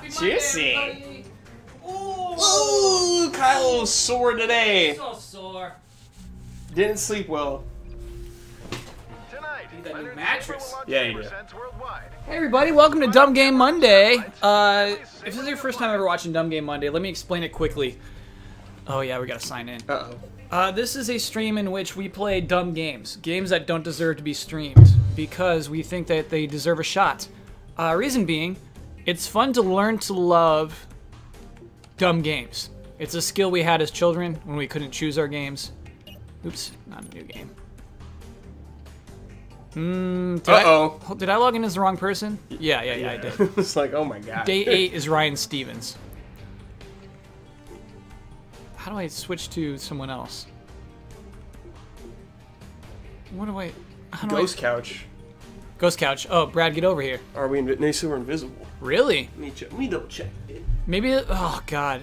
Juicy. Monday, Ooh, Kyle was sore today. so sore. Didn't sleep well. Need that new mattress. Yeah, you do. Hey everybody, welcome to Dumb Game Monday. If this is your first time ever watching Dumb Game Monday, let me explain it quickly. Oh yeah, we gotta sign in. This is a stream in which we play dumb games. Games that don't deserve to be streamed because we think that they deserve a shot. Reason being, it's fun to learn to love dumb games. It's a skill we had as children when we couldn't choose our games. Oops, not a new game. Did I log in as the wrong person? Yeah, I did. It's like, oh my god. Day 8 is Ryan Stevens. How do I switch to someone else? What do I... Ghost couch. Ghost couch. Oh, Brad, get over here. Are we we're invisible? Really? Let me double check. Maybe... Oh, God.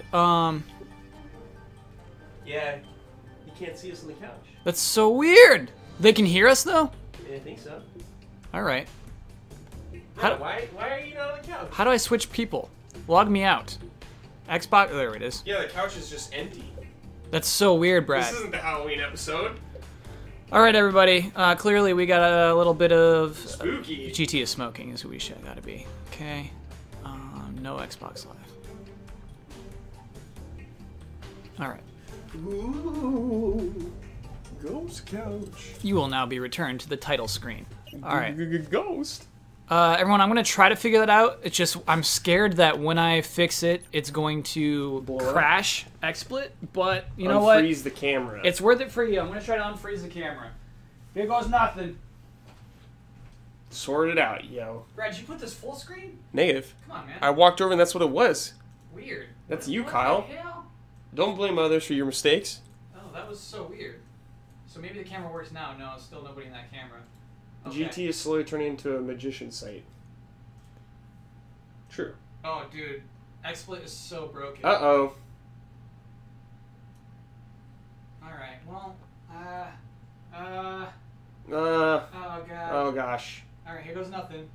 Yeah, you can't see us on the couch. That's so weird. They can hear us, though? I think so. All right. Why are you not on the couch? How do I switch people? Log me out. Xbox... There it is. Yeah, the couch is just empty. That's so weird, Brad. This isn't the Halloween episode. All right, everybody. Clearly, we got a little bit of... Spooky. GT is smoking is who we should gotta be. Okay. No Xbox Live. All right. Ooh. Ghost couch. You will now be returned to the title screen. All right. Ghost. Everyone, I'm going to try to figure that out. It's just, I'm scared that when I fix it, it's going to crash XSplit, but you know what? Unfreeze the camera. It's worth it for you. I'm going to try to unfreeze the camera. Here goes nothing. Sort it out, yo. Brad, did you put this full screen? Negative. Come on, man. I walked over and that's what it was. Weird. That's you, what Kyle. The hell? Don't blame others for your mistakes. Oh, that was so weird. So maybe the camera works now. No, it's still nobody in that camera. Okay. GT is slowly turning into a magician site. True. Oh, dude. XSplit is so broken. Uh-oh. Alright, well, Oh, God. oh, gosh. Alright, here goes nothing.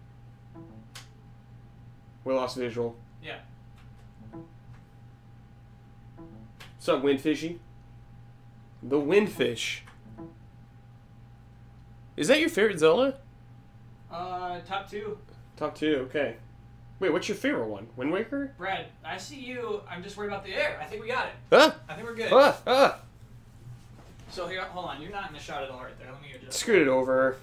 We lost visual. Yeah. What's up, Windfishy? The Windfish. Is that your favorite Zelda? Top 2. Top 2, okay. Wait, what's your favorite one? Wind Waker? Brad, I see you. I'm just worried about the air. I think we got it. Ah! I think we're good. Ah! So here, hold on. You're not in the shot at all right there. Let me adjust. Scoot it over.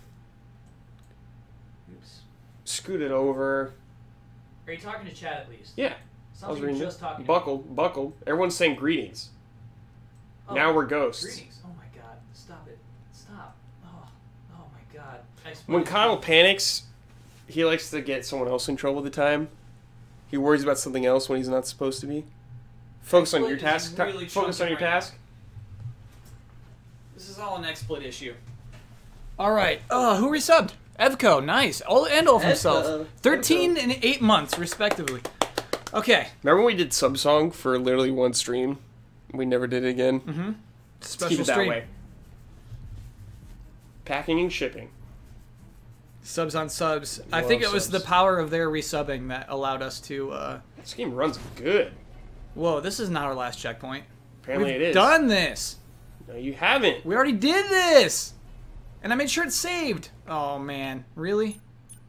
Oops. Scoot it over. Are you talking to Chad at least? Yeah. Sounds like you're just talking to Buckle. Everyone's saying greetings. Oh, now we're ghosts. Greetings. Oh my god. Stop it. Stop. Oh my god. When Kyle panics, he likes to get someone else in trouble at the time. He worries about something else when he's not supposed to be. Focus on your task. Focus on your task. This is all an XSplit issue. All right. Who resubbed? Evco. Nice. All himself. 13 and 8 months, respectively. Okay. Remember when we did sub song for literally one stream? We never did it again. Mm-hmm. Special keep it that stream. way. Packing and shipping. Subs on subs. I think it was the power of their resubbing that allowed us to... This game runs good. Whoa, this is not our last checkpoint. Apparently it is. We've done this. No, you haven't. We already did this. And I made sure it's saved. Oh, man. Really?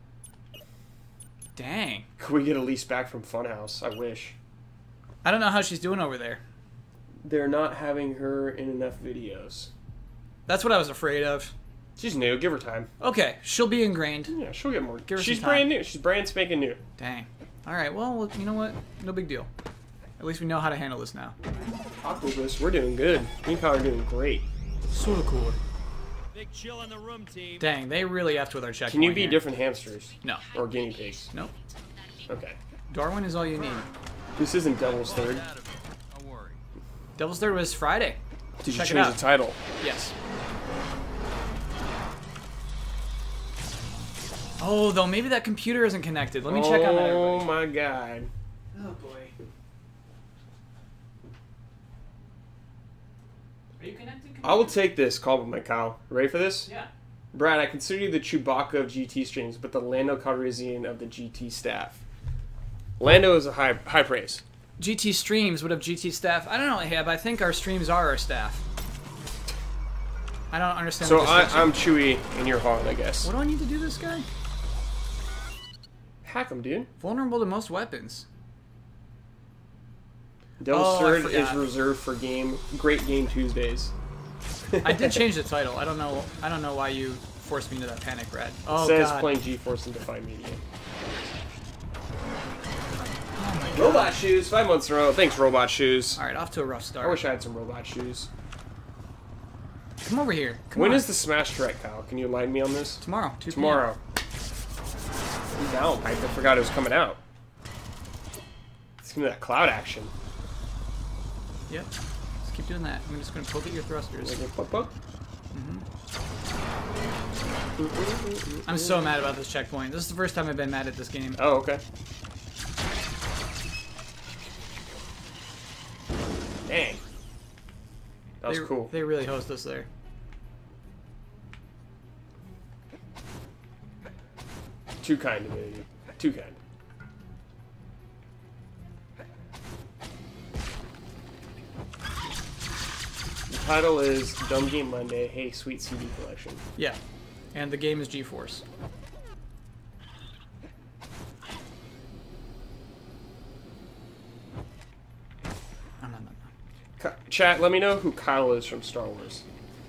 Dang. Could we get Elise back from Funhouse? I wish. I don't know how she's doing over there. They're not having her in enough videos. That's what I was afraid of. She's new. Give her time. Okay, she'll be ingrained. Yeah, she'll get more. Give her She's some time. brand new. She's brand spanking new. Dang. All right, well, you know what? No big deal. At least we know how to handle this now. Octopus, we're doing good. Me and Kyle are doing great. Sort of cool. Big chill in the room, team. Dang, they really effed with our checkpoint. Can you be here. different hamsters? No. Or guinea pigs? Nope. Okay. Darwin is all you need. This isn't Devil's Third. Don't worry. Devil's Third was Friday. Did you Check it change out. the title? Yes. Oh, though maybe that computer isn't connected. Let me check on that. Oh Everybody. my god. Oh boy. Are you connected? Computer? I will take this compliment, Kyle. Ready for this? Yeah. Brad, I consider you the Chewbacca of GT streams, but the Lando Calrissian of the GT staff. Lando is a high praise. GT streams, what up GT staff? I don't know, Heb, I think our streams are our staff. I don't understand. So I'm Chewie and you're Han, I guess. What do I need to do this guy? Hack him, dude. Vulnerable to most weapons. Devil's Third is reserved for Great Game Tuesdays. I did change the title. I don't know why you forced me into that panic, Brad. Oh, it says God. playing GeForce and Defy Media. Oh Robot Shoes, 5 months in a row. Thanks, Robot Shoes. Alright, off to a rough start. I wish I had some Robot Shoes. Come over here. When is the Smash Direct, Kyle? Can you enlighten me on this? Tomorrow. 2 Tomorrow. I'm down, Pipe. I forgot it was coming out. It's gonna be that cloud action. Yep. Just keep doing that. I'm just gonna poke at your thrusters. Like a poke? I'm so mad about this checkpoint. This is the first time I've been mad at this game. Oh, okay. Dang. That was cool. They really host us there. Too kind to me. Too kind. The title is Dumb Game Monday, Hey Sweet CD Collection. Yeah. And the game is GeForce. Chat, let me know who Kyle is from Star Wars.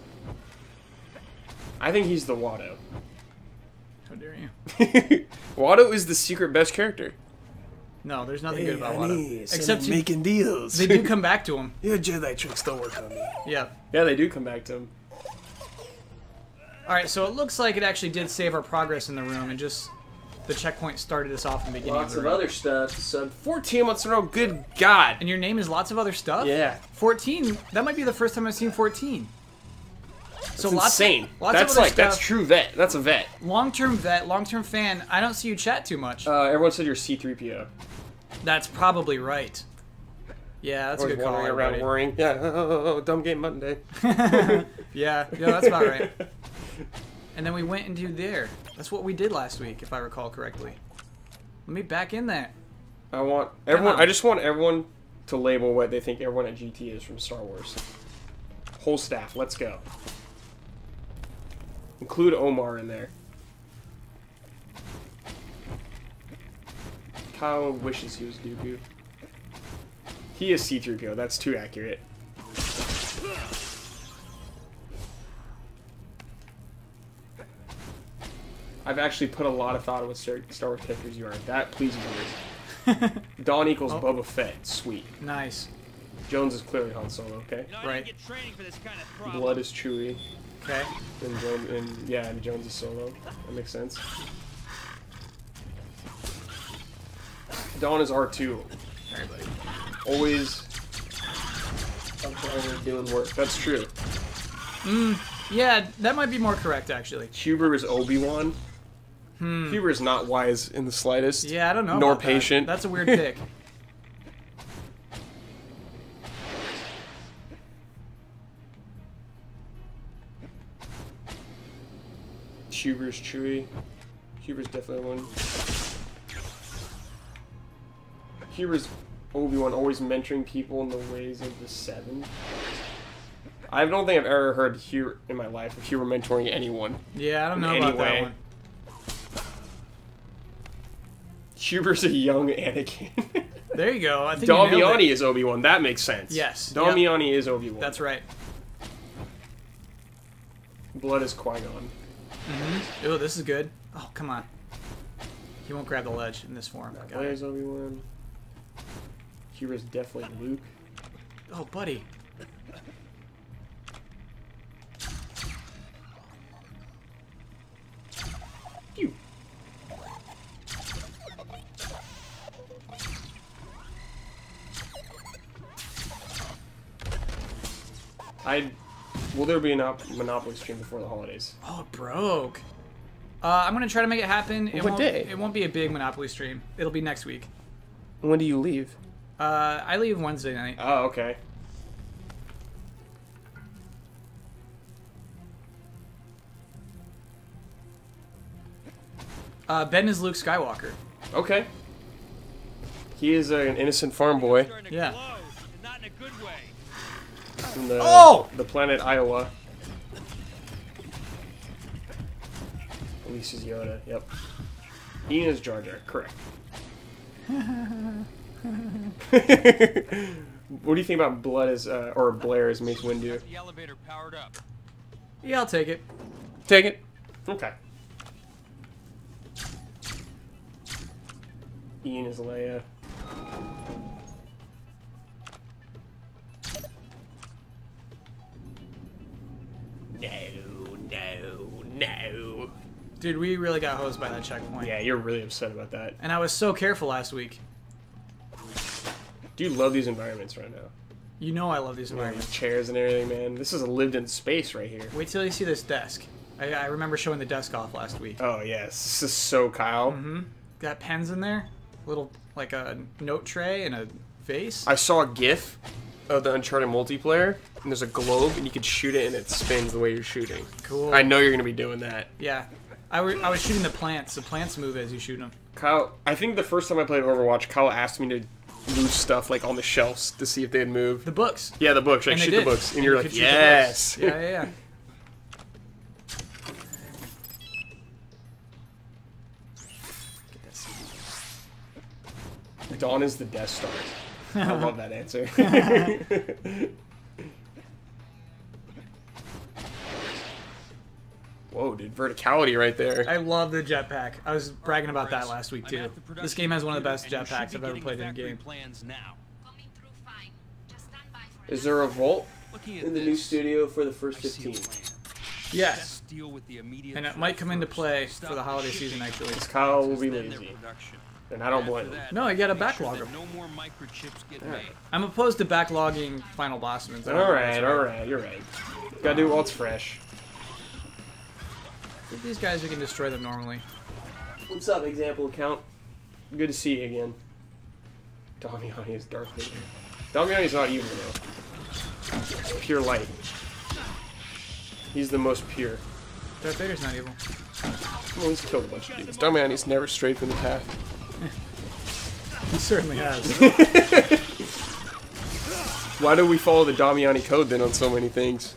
I think he's the Watto. How dare you? Watto is the secret best character. No, there's nothing good about Watto. Except making deals. They do come back to him. Your Jedi tricks don't work on me. Yeah. Yeah, they do come back to him. Alright, so it looks like it actually did save our progress in the room and just the checkpoint started us off in the beginning Lots of of the room. other stuff. So 14 months in a row, good God. And your name is lots of other stuff? Yeah. 14? That might be the first time I've seen 14. That's so insane. Lots that's of other like, stuff. that's true vet. That's a vet. Long-term vet, long-term fan. I don't see you chat too much. Everyone said you're C-3PO. That's probably right. Yeah, that's a good call. Wandering around worrying. Yeah, dumb game Monday. yeah, that's about right. And then we went into there. That's what we did last week, if I recall correctly. Let me back in there. I want everyone. I just want everyone to label what they think everyone at GT is from Star Wars. Whole staff, let's go. Include Omar in there. Kyle wishes he was Dooku. He is C-3PO. That's too accurate. I've actually put a lot of thought into what Star Wars characters you are. That pleases me. Dawn equals Boba Fett. Sweet. Nice. Jones is clearly Han Solo. Okay. You know, I didn't get training for this kind of problem. Blood is Chewie. Okay. And Jones is Solo. That makes sense. Dawn is R2. Everybody. Always doing work. That's true. Yeah, that might be more correct, actually. Huber is Obi-Wan. Huber is not wise in the slightest. Yeah, I don't know. Nor about patient. That's a weird pick. Huber's Chewie. Huber's definitely one. Huber's Obi-Wan, always mentoring people in the ways of the Seven. I don't think I've ever heard Huber in my life of Huber mentoring anyone. Yeah, I don't know about that one. Huber's a young Anakin. There you go. I think Damiani is Obi-Wan. That makes sense. Yes. Damiani is Obi-Wan. That's right. Blood is Qui-Gon. Oh, this is good. Oh, come on. He won't grab the ledge in this form. Leia is Obi-Wan. Huber's definitely Luke. Oh, buddy. Phew. Will there be a Monopoly stream before the holidays? Oh, it broke. I'm going to try to make it happen. What day? It won't be a big Monopoly stream. It'll be next week. When do you leave? I leave Wednesday night. Oh, okay. Ben is Luke Skywalker. Okay. He is an innocent farm boy Yeah. Not in a good way. from the the planet Iowa. Ellis is Yoda. Yep. Ian is Jar Jar. Correct. What do you think about Blood as or Blair as Mace Windu? The elevator powered up. Yeah, I'll take it. Take it. Okay. Ian is Leia. No. Dude, we really got hosed by that checkpoint. Yeah, you're really upset about that. And I was so careful last week. Do you love these environments right now? You know I love these Yeah, environments. these chairs and everything, man. This is a lived-in space right here. Wait till you see this desk. I remember showing the desk off last week. Oh, yes. This is so Kyle. Mm-hmm. Got pens in there. Little, like a note tray and a vase. I saw a GIF of the Uncharted multiplayer, and there's a globe, and you can shoot it, and it spins the way you're shooting. Cool. I know you're going to be doing that. Yeah. I was shooting the plants. The plants move as you shoot them. Kyle, I think the first time I played Overwatch, Kyle asked me to move stuff, like, on the shelves to see if they'd move. The books. Yeah, the books. Like, And they shoot the did. books. And And you're you like, could shoot the yes! books. Yeah. Dawn is the Death Star. I love that answer. Whoa, dude, verticality right there. I love the jetpack. I was bragging about that last week, too. This game has one of the best jetpacks I've ever played in a game. Plans now. Is there a vault Looking at in the new this, studio for the first I see a 15? plan. Yes. Let's deal with the immediate And it threat might come into first. play Stop for the holiday shipping season, actually. shipments, Kyle will be then their lazy. production. And I don't After blame him. that, No, you gotta make sure backlog that them. No more microchips get Alright. made. I'm opposed to backlogging final Bosmans. Alright, you're right. Gotta do it while it's fresh. These guys, we can destroy them normally. What's up, example account? Good to see you again. Damiani is Darth Vader. Damiani's not evil, though. It's pure light. He's the most pure. Darth Vader's not evil. Well, he's killed a bunch of dudes. Damiani's never strayed from the path. He certainly has. Why do we follow the Damiani code then on so many things?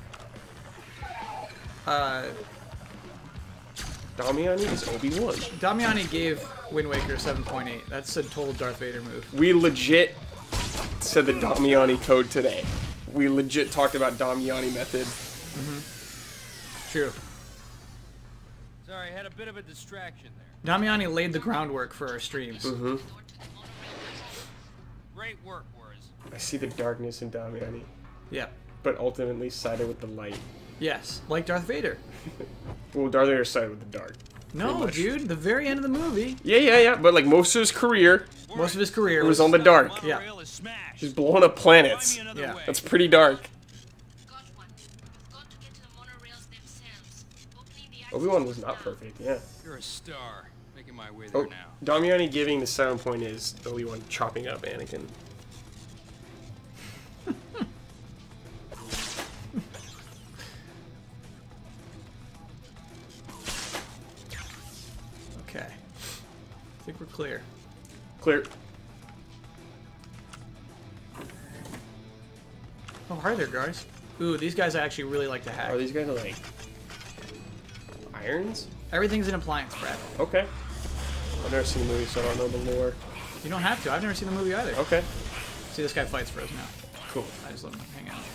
Damiani is Obi-Wan. Damiani gave Wind Waker 7.8. That's a total Darth Vader move. We legit said the Damiani code today. We legit talked about Damiani method. True. Sorry, I had a bit of a distraction there. Damiani laid the groundwork for our streams. Mm-hmm. Great work, Wars. I see the darkness in Damiani, Yeah. but ultimately sided with the light. Yes. Like Darth Vader. Well, Darth Vader sided with the dark. No, much. dude. The very end of the movie. Yeah. But like most of his career, Most of his career it was on the dark. Yeah. Monorail is smashed. He's blowing up planets. Find me another Yeah. way. That's pretty dark. Obi-Wan was not perfect, yeah. You're a star. Making my way there Oh, now. Damiani giving the 7 point is Obi-Wan chopping up Anakin. Okay. I think we're clear. Clear. Oh, hi there, guys. Ooh, these guys I actually really like to hack. Are these guys like irons? Everything's an appliance, Brad. Okay. I've never seen the movie, so I don't know the lore. You don't have to. I've never seen the movie either. Okay. See, this guy fights for us now. Cool. I just let him hang out.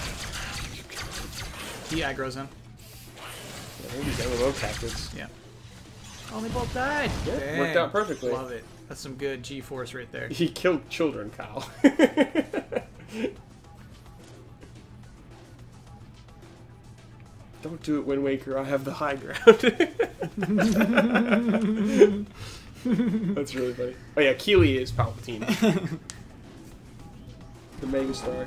He aggroes him. I think these MMO tactics. Yeah. Oh, they both died. Yeah, Dang. worked out perfectly. Love it. That's some good G-force right there. He killed children, Kyle. Don't do it, Wind Waker. I have the high ground. That's really funny. Oh yeah, Keeley is Palpatine. The megastar.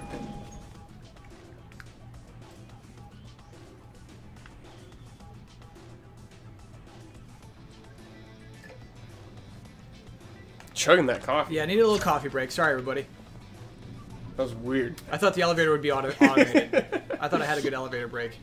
Chugging that coffee. Yeah, I needed a little coffee break. Sorry, everybody. That was weird. I thought the elevator would be automated. I thought I had a good elevator break.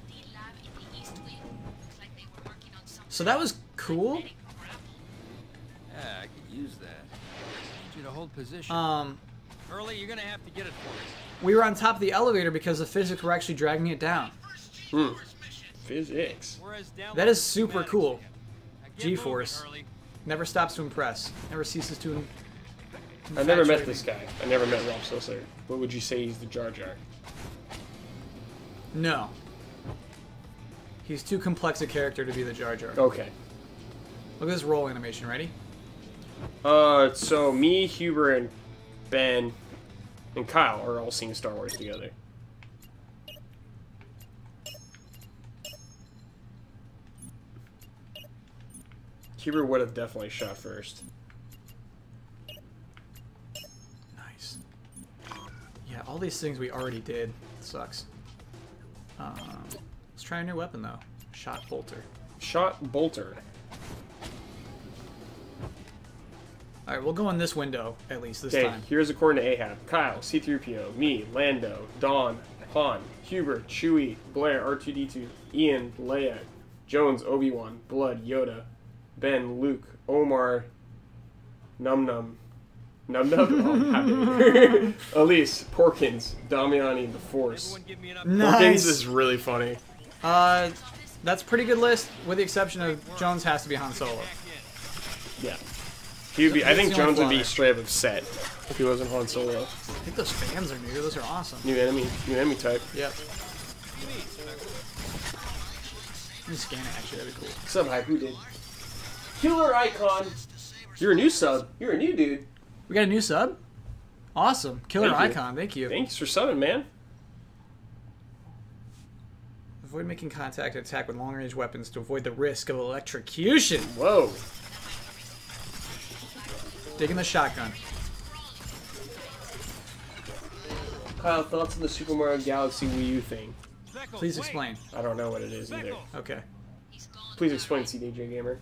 So that was cool. Yeah, I could use that. Need you to to hold position. Early, you're gonna have to get it for us. We were on top of the elevator because the physics were actually dragging it down. Physics. That is super cool. G G-force. Never stops to impress. Never ceases to. I never met this guy. I never met Rob Sisler. What would you say he's the Jar Jar? No. He's too complex a character to be the Jar Jar. Okay. Look at this roll animation. Ready? So me, Huber, and Ben, and Kyle are all seeing Star Wars together. Huber would have definitely shot first. Nice. Yeah, all these things we already did. Sucks. Let's try a new weapon though. Shot bolter. Shot bolter. Alright, we'll go in this window, at least this Okay, time. here's according to Ahab. Kyle, C-3PO, me, Lando, Dawn, Han, Huber, Chewie, Blair, R2-D2, Ian, Leia, Jones, Obi-Wan, Blood, Yoda, Ben, Luke, Omar, Num Num, oh, Elise, Porkins, Damiani, The Force. Porkins is really funny. That's a pretty good list, with the exception of Jones has to be Han Solo. Yeah. He would be, I think Jones would be straight up upset if he wasn't Han Solo. I think those fans are new. Those are awesome. New enemy type. Yep. Let me scan it, actually. That'd be cool. What's up, Hype? Who did? Killer Icon! You're a new sub. You're a new dude. We got a new sub? Awesome. Killer Icon. Thank you. Thanks for subbing, man. Avoid making contact and attack with long-range weapons to avoid the risk of electrocution. Whoa. Digging the shotgun. Kyle, thoughts on the Super Mario Galaxy Wii U thing? Please explain. I don't know what it is either. Okay. Please explain, CDJ Gamer.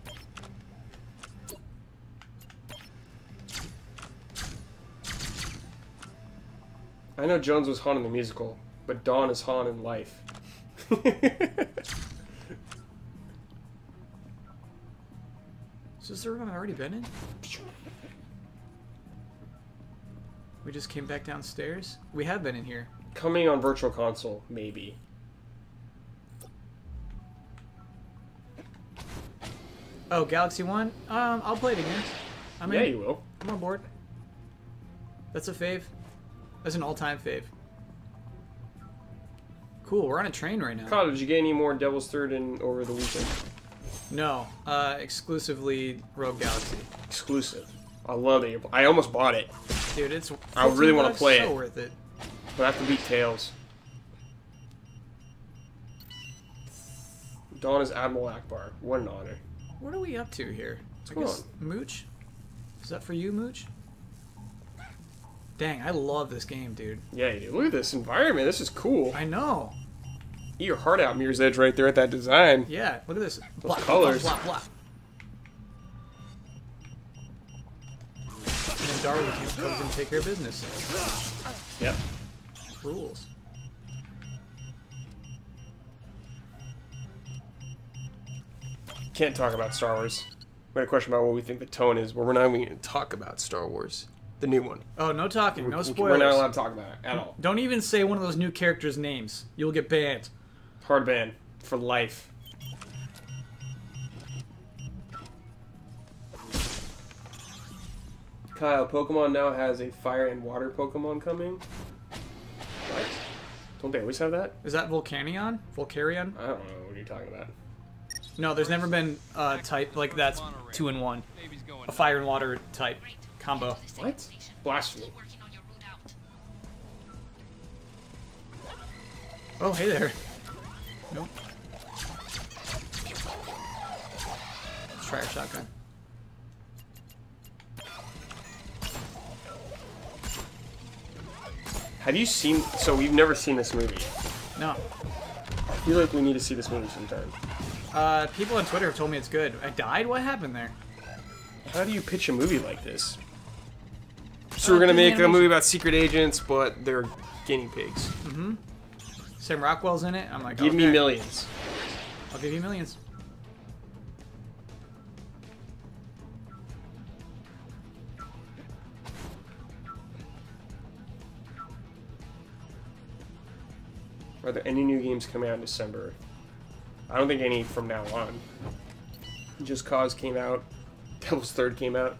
I know Jones was Han in the musical, but Dawn is Han in life. Is this the room I've already been in? We just came back downstairs? We have been in here. Coming on Virtual Console, maybe. Oh, Galaxy 1? I'll play it again. Yeah, you will. I'm on board. That's a fave. That's an all-time fave. Cool, we're on a train right now. Kyle, did you get any more Devil's Third in over the weekend? No, exclusively Rogue Galaxy. Exclusive. I love it. I almost bought it. Dude, it's I really want to play so it. Worth it. But I have to beat Tails. Dawn is Admiral Akbar. What an honor. What are we up to here? What's going on? Mooch? Is that for you, Mooch? Dang, I love this game, dude. Yeah, you do. Look at this environment. This is cool. I know. Eat your heart out, Mirror's Edge, right there at that design. Yeah, look at this. Those colors. Blah, blah, blah. And then Darwin comes and take care of business. Yep. Rules. Can't talk about Star Wars. We had a question about what we think the tone is, but we're not even going to talk about Star Wars. The new one. Oh, no talking. No spoilers. We're not allowed to talk about it at all. Don't even say one of those new characters' names. You'll get banned. Hard ban. For life. Kyle, Pokemon now has a fire and water Pokemon coming. What? Don't they always have that? Is that Volcanion? Volcarion? I don't know what you're talking about. No, there's never been a type like that's 2-in-1. A fire and water type combo. What? Blasphemy. Oh, hey there. Nope. Let's try our shotgun. Have you seen... So, we've never seen this movie. No. I feel like we need to see this movie sometime. People on Twitter have told me it's good. I died? What happened there? How do you pitch a movie like this? So we're gonna make a movie about secret agents, but they're guinea pigs. Mm-hmm. Sam Rockwell's in it. I'm like, give me millions. I'll give you millions. Are there any new games coming out in December? I don't think any from now on. Just Cause came out. Devil's Third came out.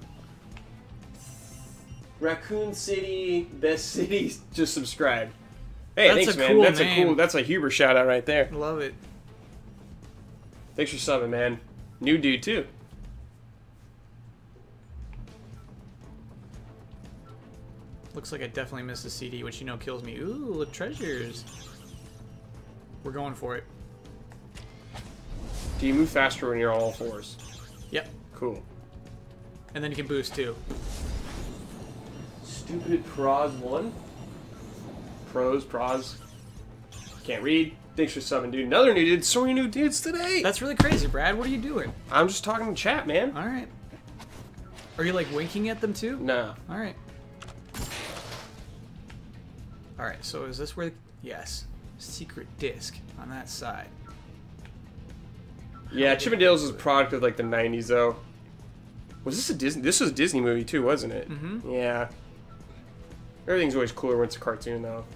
Raccoon City, best cities. Just subscribe. Hey, That's thanks, a man. cool That's name. a cool. That's a Huber shout out right there. Love it. Thanks for subbing, man. New dude too. Looks like I definitely missed a CD, which you know kills me. Ooh, the treasures. We're going for it. Do you move faster when you're on all fours? Yep. Cool. And then you can boost too. Stupid Pros 1? Pros. Can't read. Thanks for subbing, dude. Another new dude. So many new dudes today. That's really crazy, Brad. What are you doing? I'm just talking to chat, man. All right. Are you like winking at them too? No. All right. All right. So is this where? Yes. Secret disc on that side. Yeah, Chippendales was a product of like the 90s, though. Was this a Disney? This was a Disney movie too, wasn't it? Mm-hmm. Yeah. Everything's always cooler when it's a cartoon, though.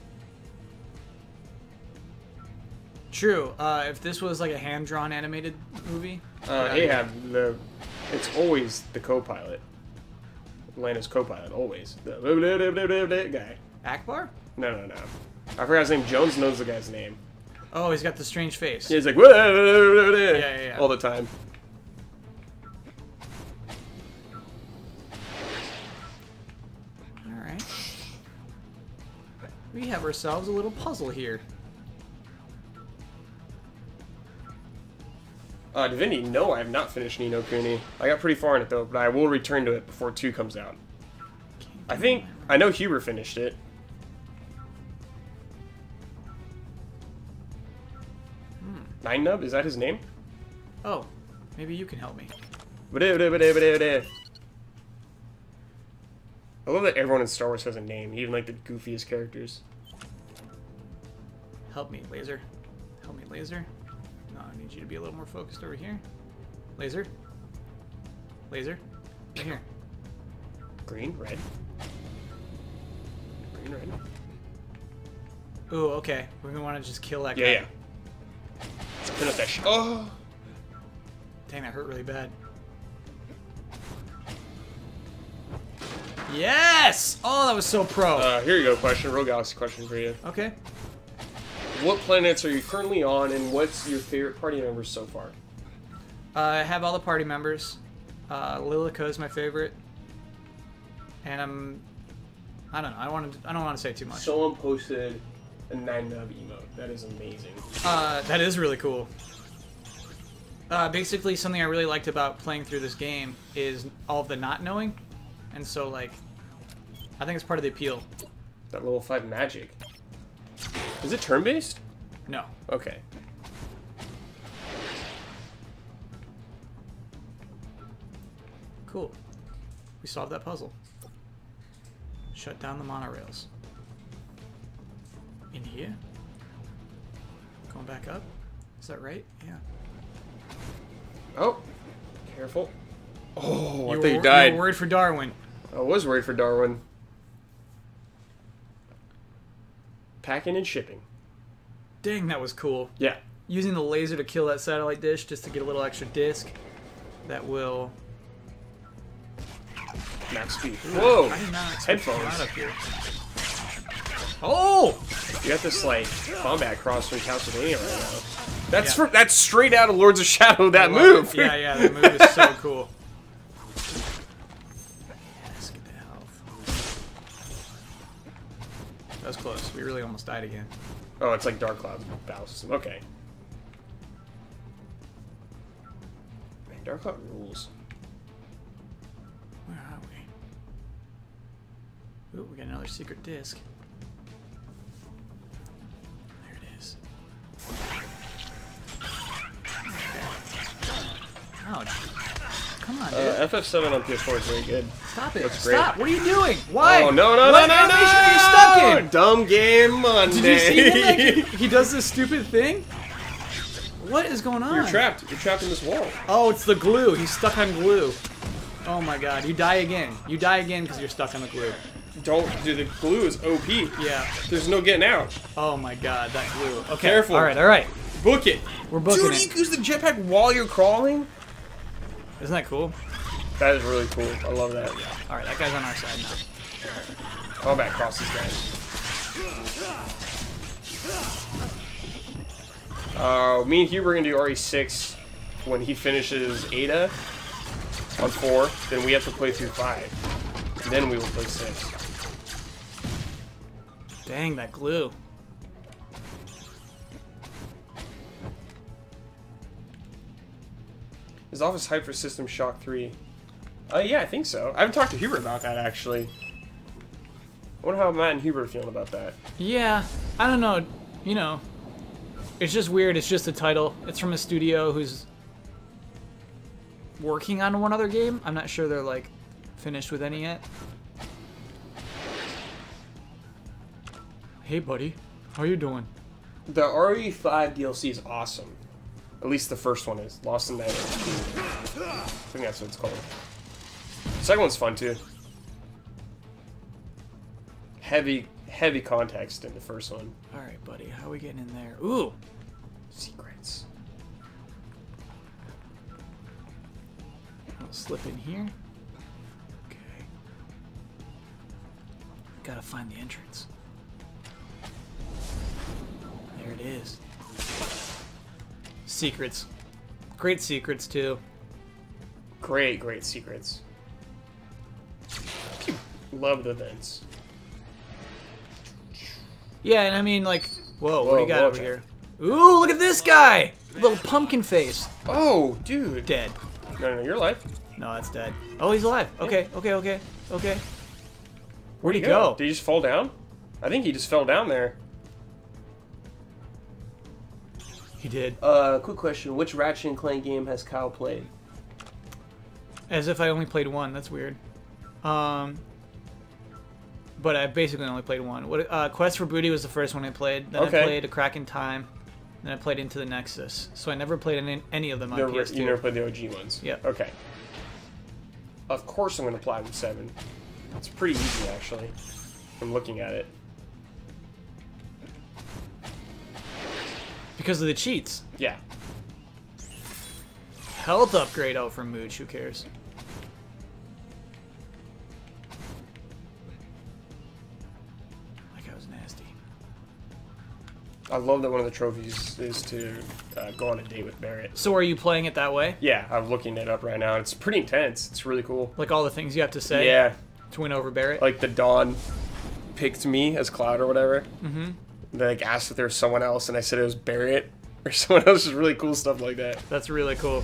True. If this was like a hand-drawn animated movie. It's always the co-pilot. Atlanta's co-pilot, always. The guy. Akbar? No. I forgot his name. Jones knows the guy's name. Oh, he's got the strange face. Yeah, he's like, yeah. all the time. All right. We have ourselves a little puzzle here. Divinity, no, I have not finished Ni no Kuni. I got pretty far in it, though, but I will return to it before 2 comes out. I know Huber finished it. Nine Nub, is that his name? Oh, maybe you can help me. I love that everyone in Star Wars has a name, even like the goofiest characters. Help me, laser. Help me, laser. No, I need you to be a little more focused over here. Laser. Laser. Right here. Green, red. Green, red. Ooh, okay. We're gonna want to just kill that guy. Yeah. Finish that oh! Dang, that hurt really bad. Yes! Oh, that was so pro. Here you go, question. Real Galaxy question for you. Okay. What planets are you currently on, and what's your favorite party members so far? I have all the party members. Lilica is my favorite. And I don't know. I don't want to say too much. Someone posted a 9-nub emote. That is amazing. That is really cool. Basically, something I really liked about playing through this game is all of the not knowing. And so, like, I think it's part of the appeal. That level 5 magic. Is it turn-based? No. Okay. Cool. We solved that puzzle. Shut down the monorails. In here? Going back up? Is that right? Yeah. Oh. Careful. Oh, I thought you You died. were worried for Darwin. I was worried for Darwin. Packing and shipping. Dang, that was cool. Yeah. Using the laser to kill that satellite dish just to get a little extra disc. That will... Max speed. Whoa! I did not expect to come Headphones. out up here. Oh! You got this, like, combat cross from Castlevania right now. Yeah. That's straight out of Lords of Shadow, that I love move! it. Yeah, that move is so cool. Yes, get the health. That was close. We really almost died again. Oh, it's like Dark Cloud battle system. Okay. Man, Dark Cloud rules. Where are we? Ooh, we got another secret disc. There it is. Ouch. Come on, dude. FF7 on PS4 is very good. Stop it. Looks great. Stop. What are you doing? Why? Oh, no. What animation are you stuck in? Dumb Game Monday. Did you see him? Like, he does this stupid thing? What is going on? You're trapped. You're trapped in this wall. Oh, it's the glue. He's stuck on glue. Oh my god. You die again. You die again because you're stuck on the glue. Don't do the glue is OP. Yeah. There's no getting out. Oh my god, that glue. Okay. Careful. All right. Book it. We're booking Dude, it. you can use the jetpack while you're crawling? Isn't that cool? That is really cool. I love that. All right, that guy's on our side now. Combat cross this guy. Me and Hugh are going to do RE6 when he finishes Ada on 4. Then we have to play through 5. Then we will play 6. Dang, that glue. Is Office hype for System Shock 3? Yeah, I think so. I haven't talked to Hubert about that, actually. I wonder how Matt and Hubert are feeling about that. Yeah, I don't know. You know, it's just weird. It's just a title. It's from a studio who's working on one other game. I'm not sure they're, like, finished with any yet. Hey, buddy. How you doing? The RE5 DLC is awesome. At least the first one is. Lost in Night. I think that's what it's called. The second one's fun, too. Heavy context in the first one. Alright, buddy. How are we getting in there? Ooh! Secrets. I'll slip in here. Okay. Gotta find the entrance. There it is. Secrets. Great secrets, too. Great secrets. Love the vents. Yeah, and I mean, like, whoa, what do you got over here? Ooh, look at this guy! Little pumpkin face. Oh, dude. Dead. No, you're alive. No, that's dead. Oh, he's alive. Okay. Where'd he Go. go? Did he just fall down? I think he just fell down there. He did. Quick question. Which Ratchet & Clank game has Kyle played? As if I only played one. That's weird. But I basically only played one. Quest for Booty was the first one I played. Then I played A Crack in Time. Then I played Into the Nexus. So I never played any of them on PS2. You never played the OG ones? Yep. Okay. Of course I'm going to Platinum 7. It's pretty easy, actually. I'm looking at it. Because of the cheats. Yeah. Health upgrade out from Mooch. Who cares? That guy was nasty. I love that one of the trophies is to go on a date with Barrett. So are you playing it that way? Yeah, I'm looking it up right now. It's pretty intense. It's really cool. Like all the things you have to say? Yeah. To win over Barrett? Like the Dawn picked me as Cloud or whatever. Mm-hmm. They like asked if there was someone else, and I said it was Barrett or someone else. Just really cool stuff like that. That's really cool.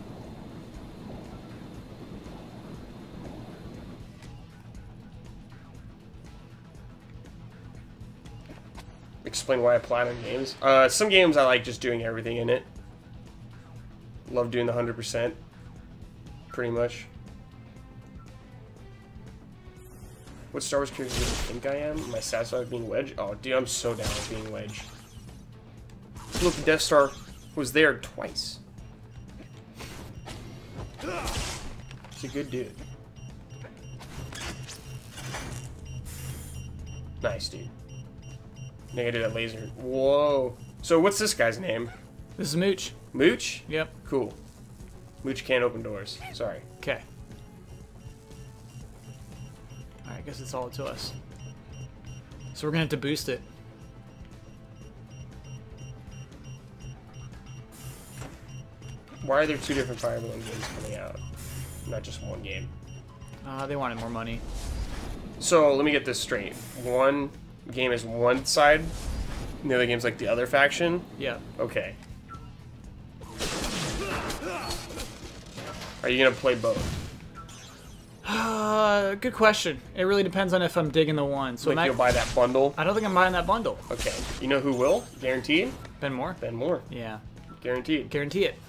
Explain why I platinum games. Some games I like just doing everything in it. Love doing the 100%. Pretty much. What Star Wars character do you think I am? Am I satisfied with being Wedge? Oh, dude, I'm so down with being Wedge. Look, the Death Star was there twice. He's a good dude. Nice, dude. Now I did a laser. Whoa. So what's this guy's name? This is Mooch. Mooch? Yep. Cool. Mooch can't open doors. Sorry. Okay. Alright, I guess it's all to us. So we're gonna have to boost it. Why are there 2 different Fire Emblem games coming out? Not just one game. They wanted more money. So let me get this straight. One game is one side, and the other game's like the other faction? Yeah. Okay. Are you gonna play both? Good question. It really depends on if I'm digging the one. So Like you'll buy that bundle? I don't think I'm buying that bundle. Okay. You know who will? Guaranteed? Ben Moore? Ben Moore. Yeah. Guaranteed. Guarantee it.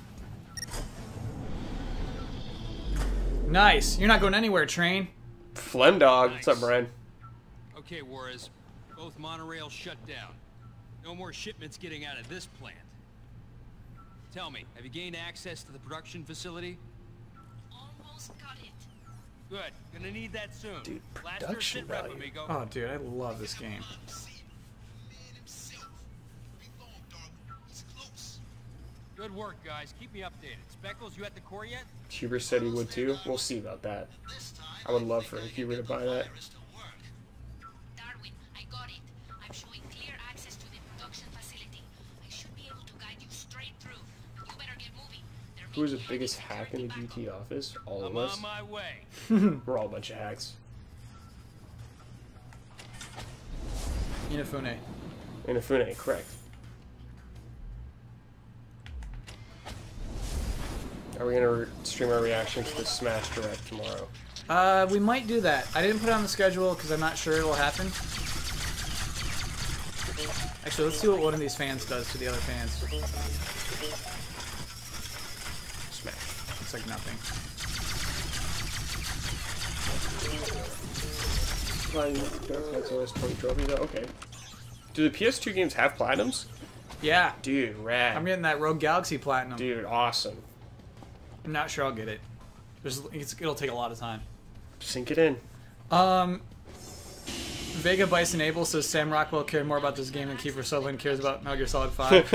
Nice. You're not going anywhere, train. Phlegm Dog. What's up, Brian? Okay, Juarez. Both monorails shut down. No more shipments getting out of this plant. Tell me, have you gained access to the production facility? Almost got it. Good. Gonna need that soon. Dude, Last production sit rep, value. amigo. Oh, dude, I love this game. Good work, guys. Keep me updated. Speckles, you at the core yet? Huber said he would too. We'll see about that. I would love for Huber to buy that. Darwin, I got it. I'm showing clear access to the production facility. I should be able to guide you straight through. You better get moving. Who is the biggest hack in the GT office? All of I'm us. on my way. We're all a bunch of hacks. Inafune. Inafune, correct. Are we gonna stream our reaction to the Smash Direct tomorrow? We might do that. I didn't put it on the schedule because I'm not sure it'll happen. Actually, let's see what one of these fans does to the other fans. Smash. It's like nothing. That's always 20 trophies. Okay. Do the PS2 games have platinums? Yeah. Dude, rad. I'm getting that Rogue Galaxy Platinum. Dude, awesome. I'm not sure I'll get it. It'll take a lot of time. Sink it in. Vega Bison Abel says Sam Rockwell cared more about this game than Kiefer Sutherland cares about Metal Gear Solid 5.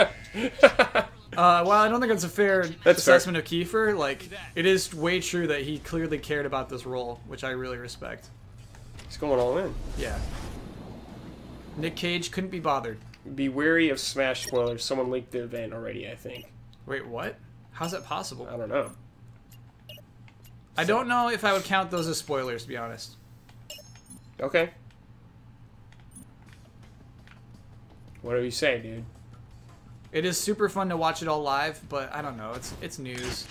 Well, I don't think that's a fair assessment of Kiefer. Like, it is way true that he clearly cared about this role, which I really respect. He's going all in. Yeah. Nick Cage couldn't be bothered. Be wary of Smash spoilers. Someone leaked the event already, I think. Wait, what? How's that possible? I don't know. I don't know if I would count those as spoilers, to be honest. Okay. What do you say, dude? It is super fun to watch it all live, but I don't know. It's news.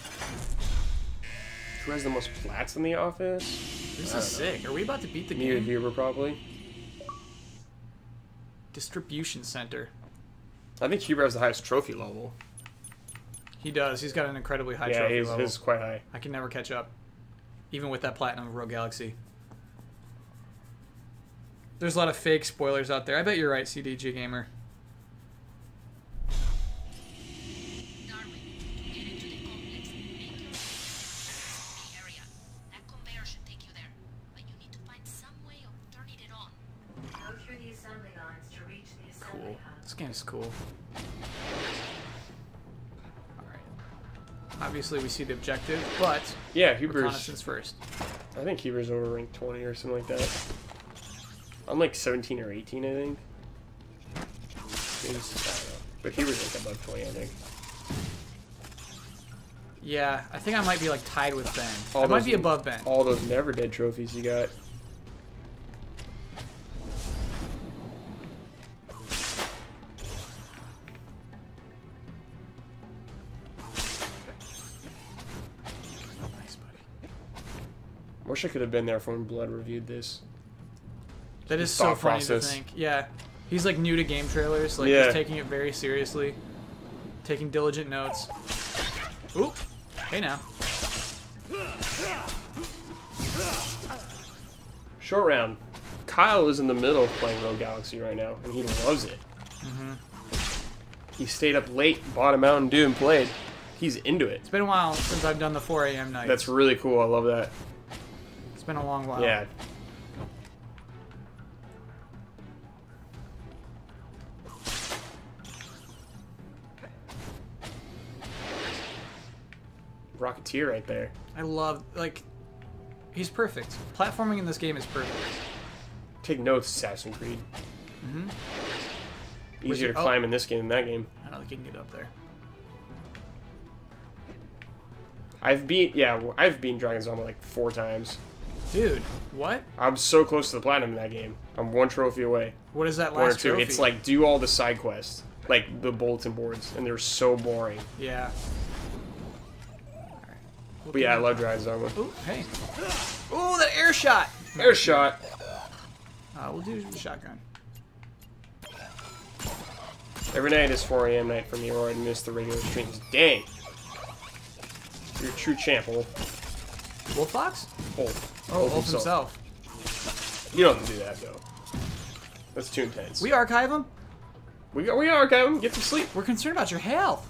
Who has the most plats in the office? This is sick. Are we about to beat the Me and game? Huber, probably. Distribution center. I think Huber has the highest trophy level. He does. He's got an incredibly high Yeah, trophy his level. is quite high. I can never catch up, even with that platinum of Rogue Galaxy. There's a lot of fake spoilers out there. I bet you're right, CDG Gamer. Darwin, to get into the complex, make your way to the area. That conveyor should take you there, but you need to find some way of turning it on. Go through the assembly lines to reach the assembly Cool. hub. This game is cool. Alright. Obviously, we see the objective, but Yeah, Huber's. reconnaissance first. I think Huber's over ranked 20 or something like that. I'm like 17 or 18, I think. Maybe, I don't know. But Huber's like above 20, I think. Yeah, I think I might be like tied with Ben. All I might those- be above Ben. All those Never Dead trophies you got. Nice, buddy. Wish I could have been there for when Blood reviewed this. That is His so thought funny process. to think. Yeah. He's like new to GameTrailers. Like, Yeah. he's taking it very seriously. Taking diligent notes. Oop. Hey now. Short round. Kyle is in the middle of playing Rogue Galaxy right now, and he loves it. He stayed up late, bought a Mountain Dew, and played. He's into it. It's been a while since I've done the 4 a.m. night. That's really cool. I love that. It's been a long while. Yeah. Rocketeer right there. I love, like, he's perfect. Platforming in this game is perfect. Take notes, Assassin's Creed. Easier to Oh. climb in this game than that game. I don't think you can get up there. I've beaten Dragon's Dogma like 4 times. Dude, what? I'm so close to the platinum in that game. I'm 1 trophy away. What is that 1 or last 2. trophy? It's like do all the side quests, like the bulletin boards, and they're so boring. Yeah. But yeah, I love Dragon's Dogma. Ooh, hey. Ooh, that air shot! Air shot. We'll do the shotgun. Every night is 4 a.m. night for me, or I miss the regular streams. Dang. You're a true champ, Wolf. Wolf Fox? Wolf. Oh, Wolf himself. You don't have to do that, though. That's too intense. We archive him? We archive him. Get some sleep. We're concerned about your health.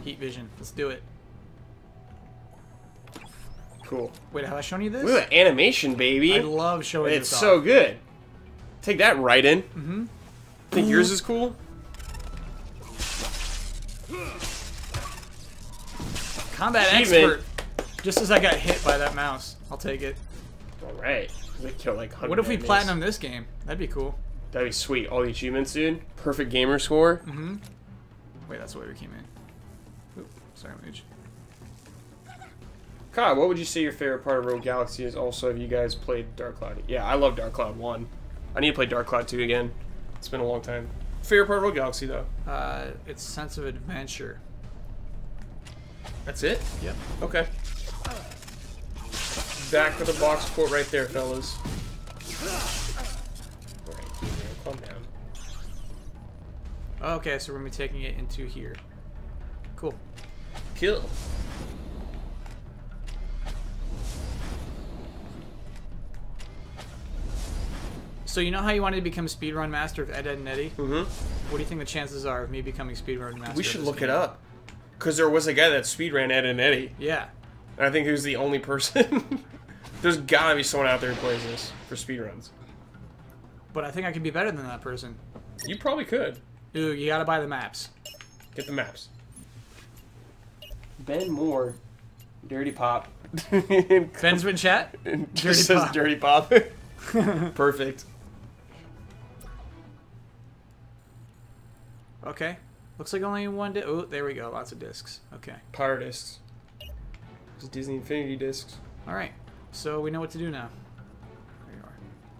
Heat vision. Let's do it. Cool. Wait, have I shown you this? Look at that animation, baby. I love showing It's this so off. good. Take that right in. Mm-hmm. Think yours is cool? Combat Achievement. expert. Just as I got hit by that mouse. I'll take it. Alright. They kill like 100 What if we enemies. platinum this game? That'd be cool. That'd be sweet. All the achievements, dude. Perfect gamer score. Mm-hmm. Wait, that's the way we came in. Oop, sorry, Mooch. Kyle, what would you say your favorite part of Rogue Galaxy is? Also, have you guys played Dark Cloud? Yeah, I love Dark Cloud 1. I need to play Dark Cloud 2 again. It's been a long time. Favorite part of Rogue Galaxy, though? It's sense of adventure. That's it? Yep. Okay. Back to the box quote right there, fellas. Alright, calm down. Okay, so we're gonna be taking it into here. Cool. Kill. So you know how you wanted to become speedrun master of Ed, Edd and Eddy? Mm-hmm. What do you think the chances are of me becoming speedrun master? We of should this look game? it up. Because there was a guy that speedran Ed and Eddy. Yeah. And I think he was the only person. There's gotta be someone out there who plays this for speedruns. But I think I could be better than that person. You probably could. Ooh, you gotta buy the maps. Get the maps. Ben Moore. Dirty Pop. Ben's been chat? Just says Pop. Dirty Pop. Perfect. Okay. Looks like only one Oh, there we go. Lots of discs. Okay. Power discs. Just Disney Infinity discs. Alright. So we know what to do now. There you are.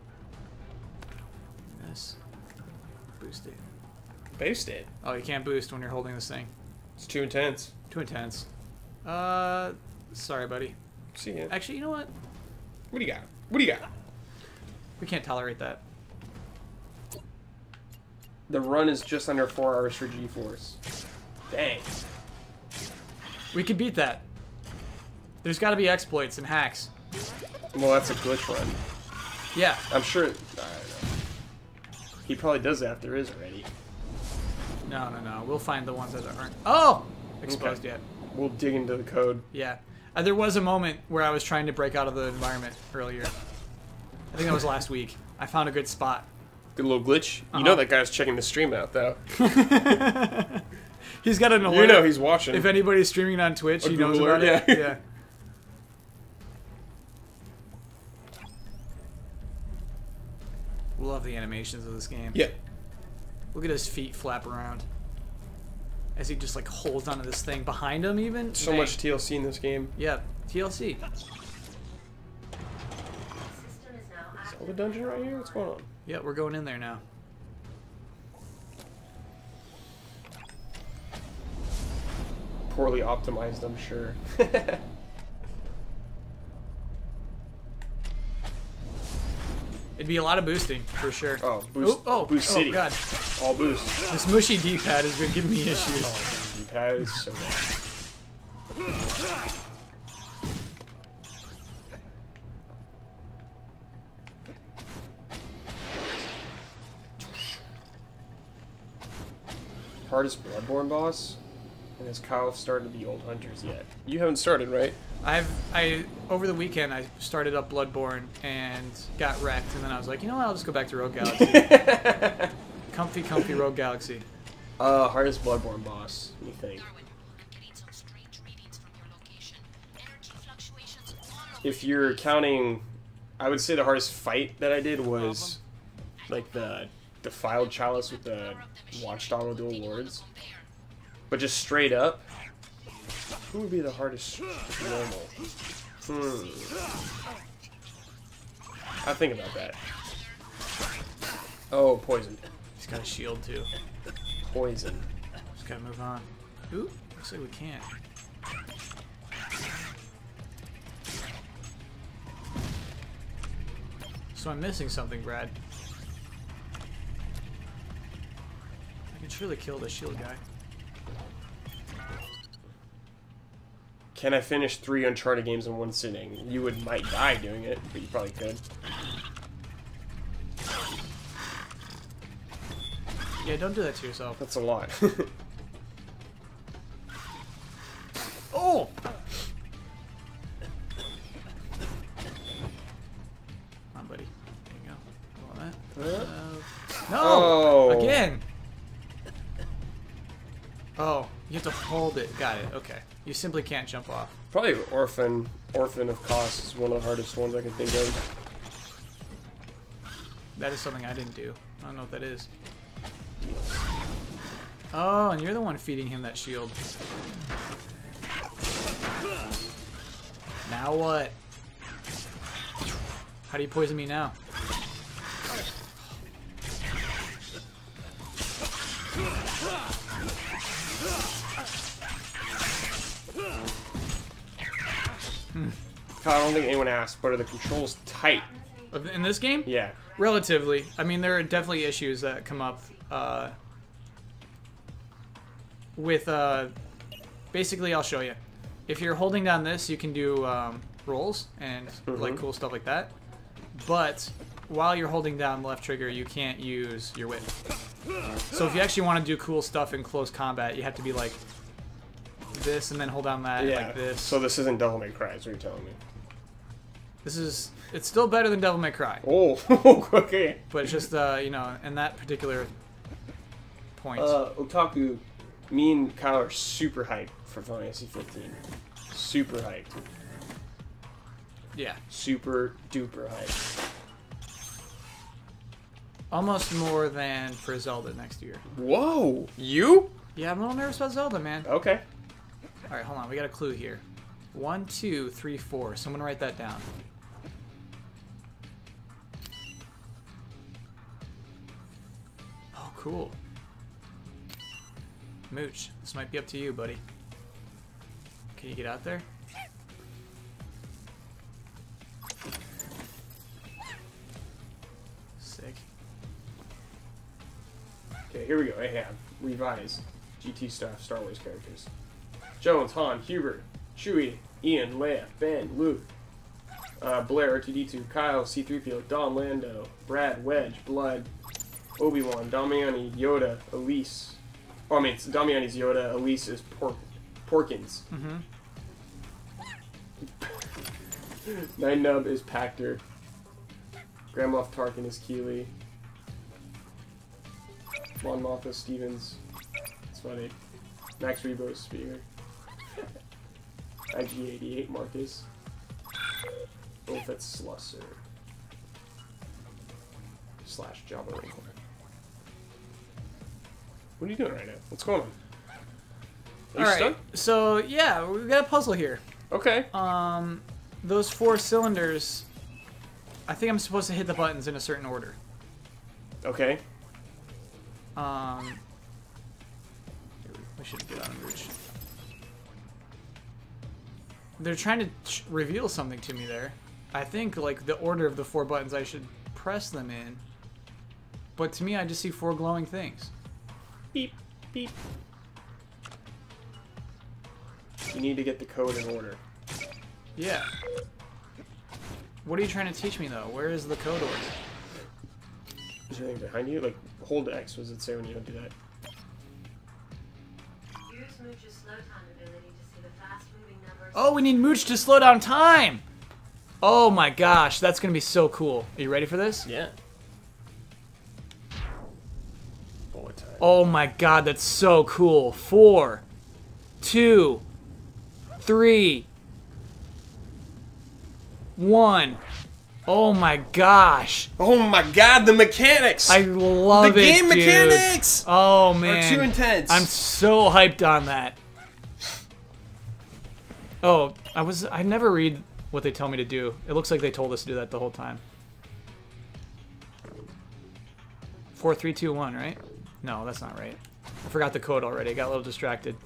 This. Boost it. Boost it. Oh, you can't boost when you're holding this thing. It's too intense. Too intense. Sorry, buddy. See ya. Actually, you know what? What do you got? What do you got? We can't tolerate that. The run is just under 4 hours for G-Force. Dang. We could beat that. There's got to be exploits and hacks. Well, that's a glitch run. Yeah. I'm sure. I don't know. He probably does that if there is already. No. We'll find the ones that aren't. Oh! Exposed Okay. yet. We'll dig into the code. Yeah. There was a moment where I was trying to break out of the environment earlier. I think that was last week. I found a good spot. Good little glitch. You know that guy's checking the stream out, though. He's got an alert. You know he's watching. If anybody's streaming on Twitch, A he knows Google about alert, it. yeah. Yeah. Love the animations of this game. Yeah. Look at his feet flap around. As he just like holds onto this thing behind him even. So Dang. much TLC in this game. Yep. TLC. System is now Is all the dungeon right here? What's going on? Yeah, we're going in there now. Poorly optimized, I'm sure. It'd be a lot of boosting for sure. Oh, boost, boost City. Oh god. All boost. This mushy D-pad has been giving me issues. Oh, that is so bad. Hardest Bloodborne boss? And has Kyle started the old hunters yet? You haven't started, right? I over the weekend I started up Bloodborne and got wrecked, and then I was like, you know what, I'll just go back to Rogue Galaxy. comfy Rogue Galaxy. Hardest Bloodborne boss, what do you think? Darwin, I'm getting some strange readings from your location. Energy fluctuations all over. If you're counting, I would say the hardest fight that I did was like the defiled chalice with the watchdog with dual lords. But just straight up, who would be the hardest normal? I'll think about that. Oh, poison. He's got a shield too. Poison. Just gotta move on. Ooh, looks like we can't. So I'm missing something, Brad. I can surely kill the shield guy. Can I finish 3 Uncharted games in one sitting? You might die doing it, but you probably could. Yeah, don't do that to yourself. That's a lot. hold it. Got it. Okay. You simply can't jump off. Probably Orphan of Cost is one of the hardest ones I can think of. That is something I didn't do. I don't know what that is. Oh, and you're the one feeding him that shield. Now what? How do you poison me now? I don't think anyone asked, but are the controls tight? In this game? Yeah. Relatively. I mean, there are definitely issues that come up with... basically, I'll show you. If you're holding down this, you can do rolls and like cool stuff like that. But while you're holding down the left trigger, you can't use your whip. So if you actually want to do cool stuff in close combat, you have to be like this and then hold down that like this. So this isn't Devil May Cry, is what you're telling me. This is... It's still better than Devil May Cry. Oh, okay. But it's just, you know, in that particular point. Otaku, me and Kyle are super hyped for Final Fantasy 15. Super hyped. Yeah. Super duper hyped. Almost more than for Zelda next year. Whoa! You? Yeah, I'm a little nervous about Zelda, man. Okay. Alright, hold on. We got a clue here. 1, 2, 3, 4. Someone write that down. Oh, cool. Mooch, this might be up to you, buddy. Can you get out there? Sick. Okay, here we go. I have revised GT stuff, Star Wars characters. Jones, Han, Hubert, Chewie, Ian, Leia, Ben, Luke, Blair, R2-D2, Kyle, C-3PO, Don, Lando, Brad, Wedge, Blood, Obi-Wan, Damiani, Yoda, Elise. Oh, I mean, it's Damiani's Yoda, Elise is Porkins. Nine Nub is Pactor. Grand Moff Tarkin is Keeley. Mon Mothma Stevens. It's funny. Max Rebo is Spear. IG-88 Marcus. Ophet Slusser. / Jabba Ringhorn. What are you doing right now? What's going on? Are you Alright, stuck? so yeah, we've got a puzzle here. Okay. Those 4 cylinders, I think I'm supposed to hit the buttons in a certain order. Okay. We should get on a Mooch. They're trying to reveal something to me there. I think, like, the order of the 4 buttons, I should press them in. But to me, I just see 4 glowing things. Beep, beep. You need to get the code in order. Yeah. What are you trying to teach me, though? Where is the code order? Is there anything behind you? Like, hold X, what does it say when you don't do that? Use Mooch's slow time ability to see the fast-moving numbers. Oh, we need Mooch to slow down time! Oh my gosh, that's gonna be so cool. Are you ready for this? Yeah. Bullet time. Oh my god, that's so cool. 4, 2, 3, 1. Oh my gosh. Oh my god, the mechanics! I love it, the game dude. mechanics! Oh man. Are too intense. I'm so hyped on that. Oh, I never read what they tell me to do. It looks like they told us to do that the whole time. 4, 3, 2, 1, right? No, that's not right. I forgot the code already. I got a little distracted.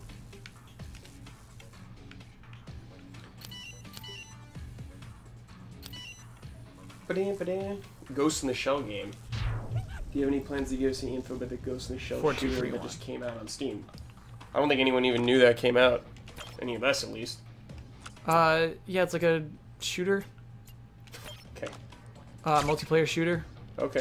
Ghost in the Shell game. Do you have any plans to give us any info about the Ghost in the Shell 4, 2, shooter 3, that 1. just came out on Steam? I don't think anyone even knew that came out. Any of us, at least. Yeah, it's like a shooter. Okay. Multiplayer shooter. Okay.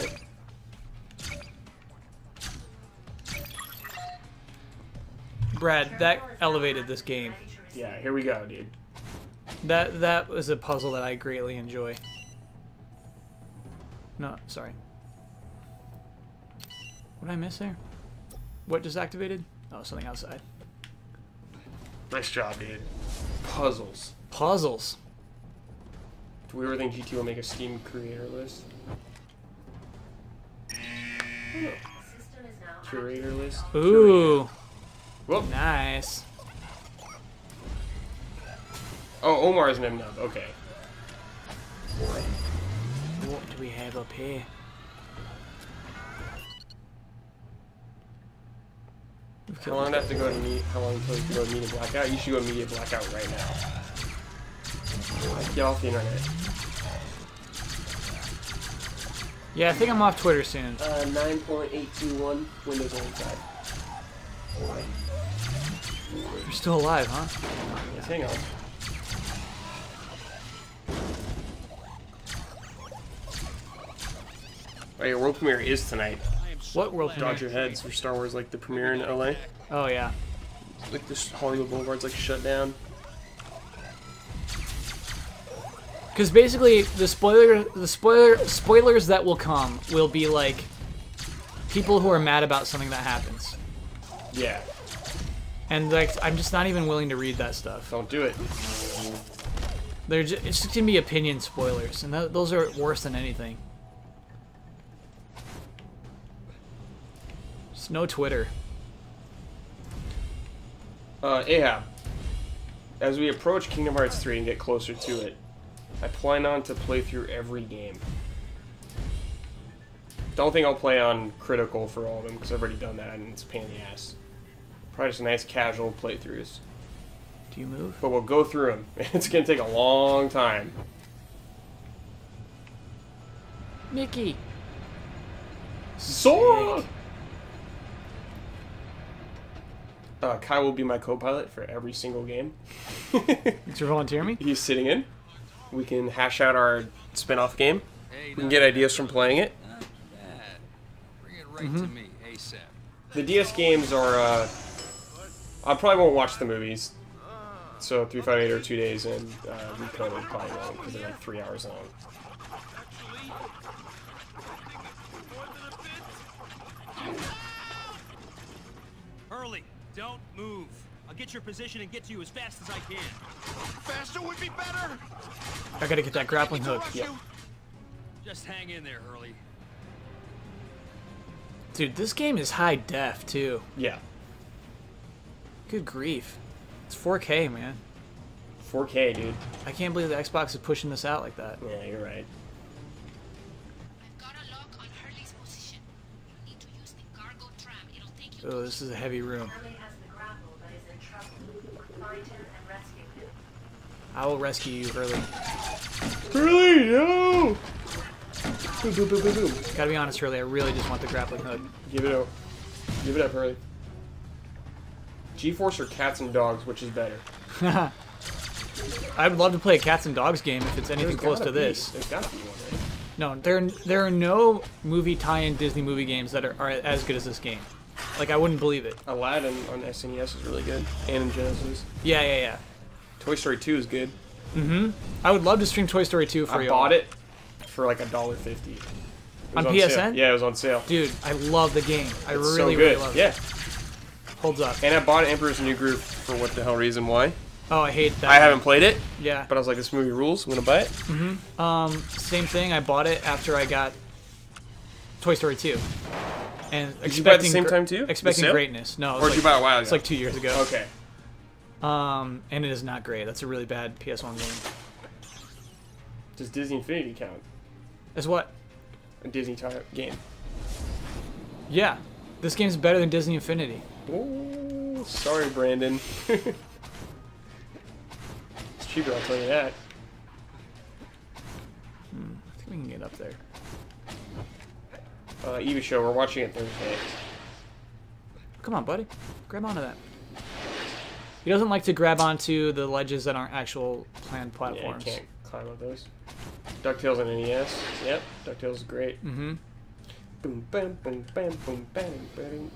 Brad, that elevated this game. Yeah, here we go, dude. That was a puzzle that I greatly enjoy. No, sorry. What did I miss there? What just activated? Oh, something outside. Nice job, dude. Puzzles. Puzzles. Do we ever think GT will make a Steam creator list? System is now Curator list? Ooh. Whoop. Nice. Oh, Omar's an M-Nub. Okay. What do we have up here? How long do I have to go to meet? How long until you go to Media Blackout? You should go to Media Blackout right now. Get off the internet. Yeah, I think I'm off Twitter soon. 9.821 Windows on inside. You're still alive, huh? Let's hang on. Oh, your world premiere is tonight. What world premiere? Dodge your heads for Star Wars, like the premiere in LA. Oh yeah. Like this Hollywood Boulevard's like shut down. Because basically, the spoilers that will come will be like people who are mad about something that happens, Yeah, and like I'm just not even willing to read that stuff. don't do it. It's just gonna be opinion spoilers, and those are worse than anything. Just no Twitter. Ahab, as we approach Kingdom Hearts 3 and get closer to it, I plan on to play through every game. Don't think I'll play on critical for all of them, because I've already done that and it's a pain in the ass. Probably just nice casual playthroughs. Do you move? But we'll go through them. It's going to take a long time. Mickey. Sora! Kai will be my co-pilot for every single game. Thanks for volunteering me. He's sitting in. We can hash out our spin-off game. We can get ideas from playing it. Not bad. Bring it right to me, ASAP. The DS games are, I probably won't watch the movies. So 358 or 2 days, and Recoded probably won't, because they're like 3 hours long. Hurley, don't move. I'll get your position and get to you as fast as I can. Faster would be better. I gotta get that grappling hook. Yeah. Just hang in there, Hurley. Dude, this game is high def too. Yeah. Good grief. It's 4K, man. 4K, dude. I can't believe the Xbox is pushing this out like that. Yeah, you're right. I've got a lock on Hurley's position. You need to use the cargo tram. It'll take you Oh, this is a heavy room. Hurley has the grapple but is in trouble. Find him and rescue him. I will rescue you, Hurley. Hurley, no! Boom, boom, boom, boom, boom. Gotta be honest, Hurley, I really just want the grappling hook. Give it up. Give it up, Hurley. G-Force or Cats and Dogs, which is better? I would love to play a cats and dogs game if it's anything close to this. There's gotta be one, right? No, there are no movie tie-in Disney movie games that are as good as this game. Like, I wouldn't believe it. Aladdin on SNES is really good. And in Genesis. Yeah. Toy Story 2 is good. I would love to stream Toy Story 2 for you. I bought it for like $1.50. On PSN? Sale. Yeah, it was on sale. Dude, I love the game. I It's really, so good. really love it. Yeah. Holds up. And I bought Emperor's New Groove for what the hell reason why. Oh, I hate that. I haven't played it, Yeah. but I was like, this movie rules. I'm gonna buy it. Same thing. I bought it after I got Toy Story 2. And Did you buy it at the same time too? The Expecting sale? greatness. No, it was Or did you buy it a while ago? It's like 2 years ago. Okay. And it is not great. That's a really bad PS1 game. Does Disney Infinity count? As what? A Disney type game. Yeah. This game's better than Disney Infinity. Oh, sorry, Brandon. It's cheaper, I'll tell you that. I think we can get up there. Eva Show, we're watching it Thursday. Come on, buddy. Grab onto that. He doesn't like to grab onto the ledges that aren't actual planned platforms. Yeah, you can't climb up those. DuckTales on NES. Yep, DuckTales is great. Mm-hmm. Boom, bam, boom, bam, boom, bam, bam.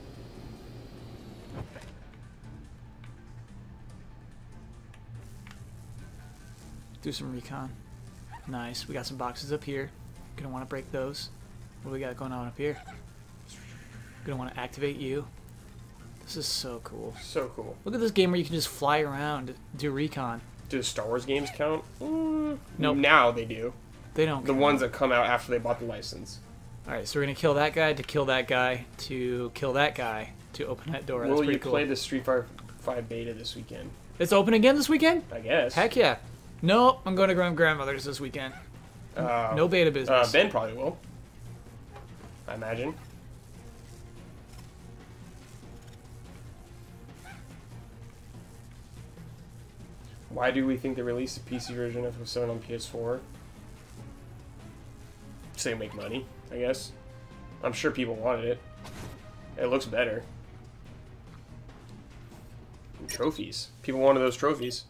Do some recon. Nice. We got some boxes up here. Gonna want to break those. What do we got going on up here? Gonna want to activate you. This is so cool. So cool. Look at this game where you can just fly around, do recon. Do the Star Wars games count? Nope. Now they do. They don't. The ones that come out after they bought the license. All right, so we're gonna kill that guy to kill that guy to kill that guy to open that door. That's Will pretty you cool. play the Street Fighter 5 beta this weekend? It's open again this weekend? I guess. Heck yeah. Nope, I'm going to grandmother's this weekend. No beta business. Ben probably will. I imagine. Why do we think they released a PC version of Persona on PS4? So they make money, I guess. I'm sure people wanted it. It looks better. And trophies. People wanted those trophies.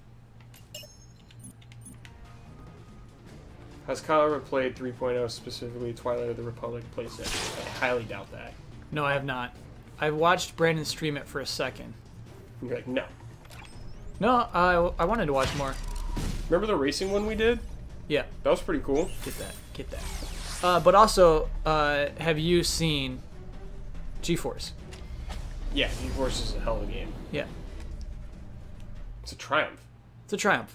Has Kyle ever played 3.0, specifically Twilight of the Republic playset? I highly doubt that. No, I have not. I watched Brandon stream it for a second. You're like, no. No, I wanted to watch more. Remember the racing one we did? Yeah, That was pretty cool. get that, get that. But also, have you seen GeForce? Yeah, GeForce is a hell of a game. Yeah, It's a triumph. it's a triumph.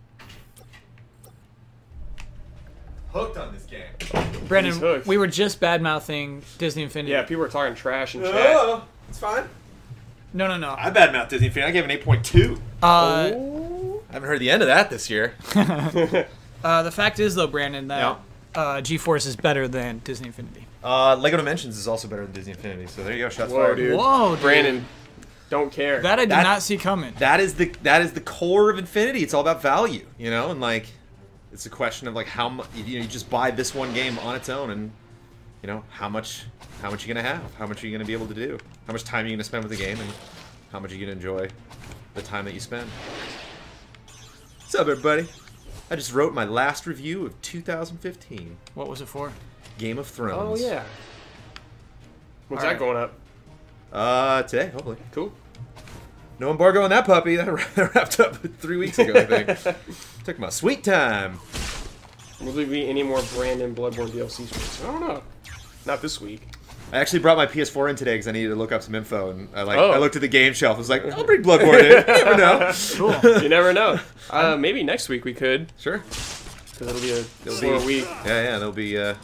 Hooked on this game. He's Brandon, hooked. we were just bad-mouthing Disney Infinity. Yeah, people were talking trash in chat. Oh, it's fine. No. I badmouth Disney Infinity. I gave it an 8.2. Oh. I haven't heard the end of that this year. The fact is, though, Brandon, that Yeah. GeForce is better than Disney Infinity. Lego Dimensions is also better than Disney Infinity. So there you go. Shots Whoa, fired. dude. Whoa, dude. Brandon, don't care. That I did That- not see coming. That is the core of Infinity. It's all about value, you know, and like it's a question of like how much you just buy this one game on its own, and you know how much you're gonna have, how much are you gonna be able to do, how much time you're gonna spend with the game, and how much you're gonna enjoy the time that you spend. What's up, everybody? I just wrote my last review of 2015, What was it for? Game of Oh, Thrones. yeah. When's All that right. going up? Today, hopefully. Cool. No embargo on that puppy. That wrapped up 3 weeks ago, I think. Took my sweet time. Will there be any more Brandon Bloodborne DLC streams? I don't know. Not this week. I actually brought my PS4 in today because I needed to look up some info, and I Oh. I looked at the game shelf. I was like, I'll bring Bloodborne in. You never know. Cool. You never know. Maybe next week we could, Sure. because it'll be a slower week. Yeah. There'll be will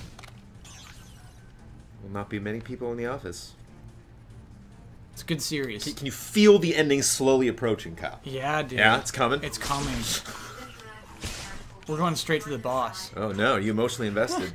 not be many people in the office. It's a good series. Can you feel the ending slowly approaching, Kyle? Yeah, dude. Yeah, it's coming. It's coming. We're going straight to the boss. Oh no, you emotionally invested.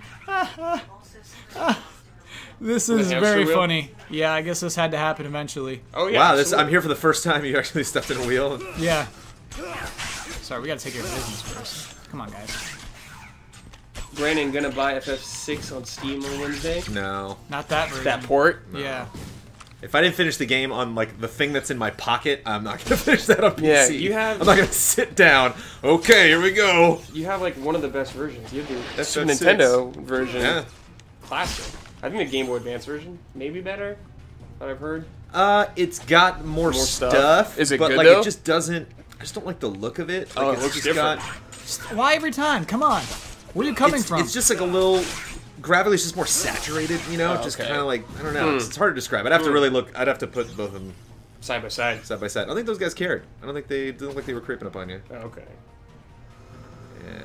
This is hamster very wheel? funny. Yeah, I guess this had to happen eventually. Oh, yeah. Wow, absolutely. I'm here for the first time. You actually stepped in a wheel. Yeah. Sorry, we gotta take care of business first. Come on, guys. Brandon gonna buy FF6 on Steam on Wednesday. No. Not that version. That port. Yeah. If I didn't finish the game on like the thing that's in my pocket, I'm not gonna finish that on PC. Yeah, you have- I'm not gonna sit down. Okay, here we go. You have like one of the best versions. You have the That's Super FF6. Nintendo version. Yeah. Classic. I think the Game Boy Advance version maybe better. That I've heard. It's got more stuff. stuff. Is it but good, like though? it just doesn't. I just don't like the look of it. Like, Oh, it it's looks just different. Why every time? Come on. Where are you coming from? It's just like a little. Gravity's just more saturated, you know. Oh, just okay. kind of like I don't know. It's hard to describe. I'd have to really look. I'd have to put both of them Side by side. side by side. I don't think those guys cared. I don't think they didn't look like they were creeping up on you. Oh, okay. Yeah.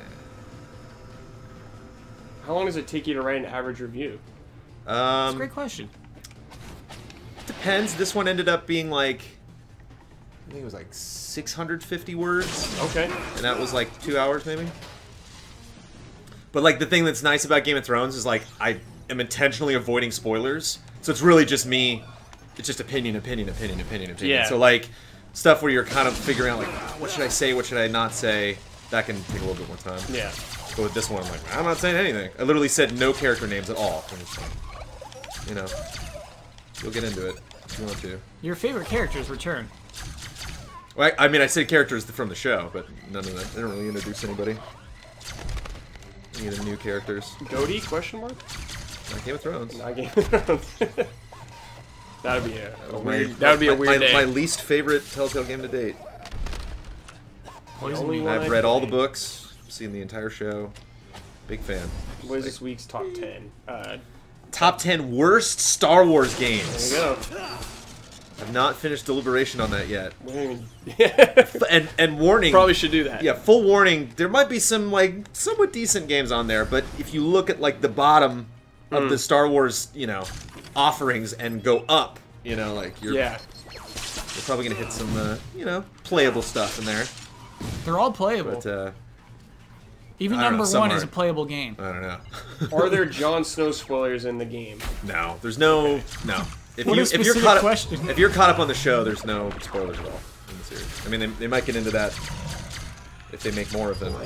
How long does it take you to write an average review? That's a great question. Depends. This one ended up being like, I think it was like 650 words, Okay. and that was like 2 hours maybe. But like the thing that's nice about Game of Thrones is like I am intentionally avoiding spoilers, so it's really just me. It's just opinion. Yeah. So like stuff where you're kind of figuring out like what should I say, what should I not say. That can take a little bit more time. Yeah. But with this one, I'm like, I'm not saying anything. I literally said no character names at all. And it's like, you know, you'll get into it if you want to. Your favorite characters return. Well, I mean, I said characters from the show, but none of that. They don't really introduce anybody. Any of the new characters. Goatee? Question mark? Like Game of Thrones. Not Game of Thrones. That'd be a My- weird. That would be a my- weird day. My least favorite Telltale game to date. The only one I've read all the books, seen the entire show. Big fan. What is this week's top 10? Top 10 worst Star Wars games. There you go. I've not finished deliberation on that yet. Yeah. And warning. Probably should do that. Yeah, full warning. There might be some like somewhat decent games on there, but if you look at like the bottom of the Star Wars, you know, offerings and go up, you know, like you're probably gonna hit some, you know, playable stuff in there. They're all playable. But even I don't number know, one some is a aren't. playable game. I don't know. Are there Jon Snow spoilers in the game? No, there's no no. If What a if you're specific caught up, question. if you're caught up on the show, there's no spoilers at all in the series. I mean, they might get into that if they make more of them.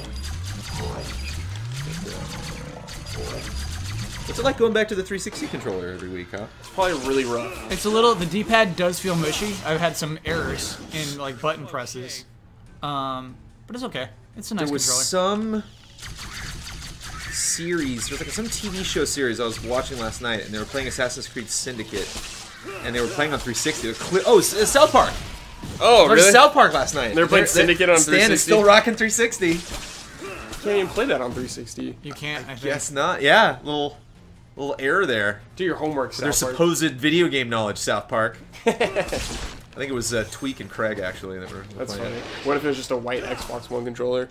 What's it like going back to the 360 controller every week, huh? It's probably really rough. It's a little. The D-pad does feel mushy. I've had some errors in like button presses, but it's okay. It's a nice There was controller. some series, there's like some TV show series I was watching last night, and they were playing Assassin's Creed Syndicate, and they were playing on 360. Oh, South Park! Oh, There's really? South Park last night. They're playing Syndicate on Stan is 360? still rocking 360. Can't even play that on 360. You can't. I think. Guess not. Yeah, little error there. Do your homework, Their South Park. supposed video game knowledge, South Park. I think it was Tweak and Craig actually that were That's playing funny. it. What if it was just a white Xbox One controller?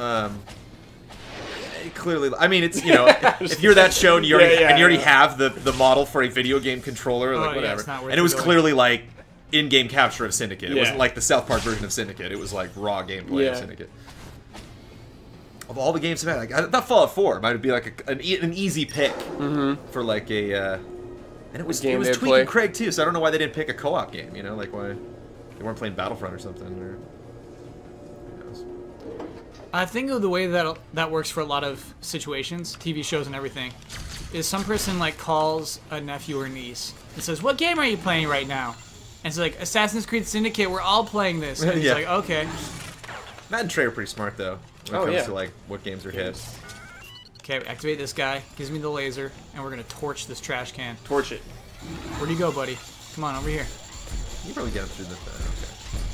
Clearly, I mean, it's, you know, if you're that show and you already, Yeah, and you already yeah. have the model for a video game controller, like yeah, whatever, it's not worth and it was it going. clearly like in-game capture of Syndicate. It Yeah. wasn't like the South Park version of Syndicate. It was like raw gameplay of Yeah. Syndicate. Of all the games I've had, like, I thought Fallout 4 might be like an easy pick for like a, and it was game they'd Tweak play. and Craig too. So I don't know why they didn't pick a co-op game. You know, like why they weren't playing Battlefront or something. Or who knows? I think of the way that works for a lot of situations, TV shows and everything, is some person like calls a nephew or niece and says, "What game are you playing right now?" And it's like, "Assassin's Creed Syndicate. We're all playing this." And it's Yeah. like, okay, Matt and Trey are pretty smart though when it Oh, comes yeah. to like what games are hit. okay, activate this guy. Gives me the laser, and we're gonna torch this trash can. Torch it. Where'd you go, buddy? Come on, over here. You probably get him through this. Okay.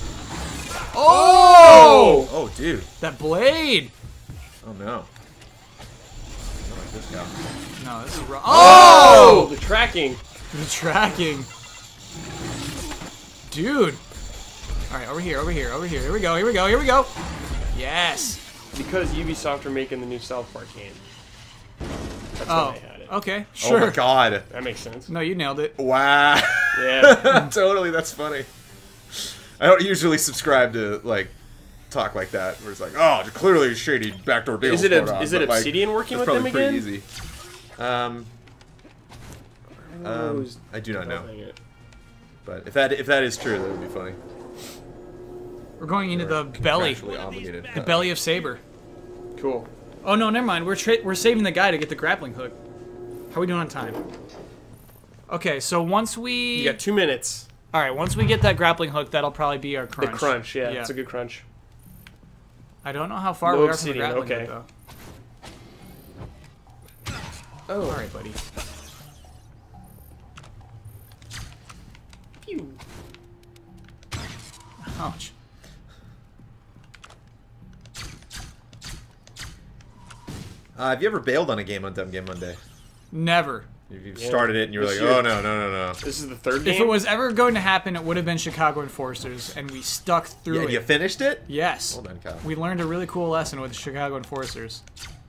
Oh! Oh, dude. That blade! Oh no. I like this guy. No, this is wrong. Oh! The tracking. The tracking. Dude. Alright, over here, over here, over here. Here we go, here we go, here we go. Yes. Because Ubisoft are making the new South Park game. That's Oh, why they had it. okay, sure. Oh my god. That makes sense. No, you nailed it. Wow. Yeah. Totally, that's funny. I don't usually subscribe to like talk like that, where it's like, oh, clearly shady backdoor deals. Is it going on, is it but, like, Obsidian working it's with them probably again? pretty easy. I do not know. But if that is true, that would be funny. We're going into the belly. Contractually obligated. The belly of Saber. Cool. Oh no, never mind. We're saving the guy to get the grappling hook. How are we doing on time? Okay, so once we... You got 2 minutes. Alright, once we get that grappling hook, that'll probably be our crunch. The crunch, yeah, it's a good crunch. I don't know how far No we are from the obsidian, grappling okay. hook, though. Oh, Alright, buddy. Pew. Ouch. Have you ever bailed on a game on Dumb Game Monday? Never. You've Yeah. started it and you're This like, year. oh no. This is the third game? If it was ever going to happen, it would have been Chicago Enforcers, and we stuck through Yeah, it. you finished it? Yes. Well done, Kyle. We learned a really cool lesson with Chicago Enforcers.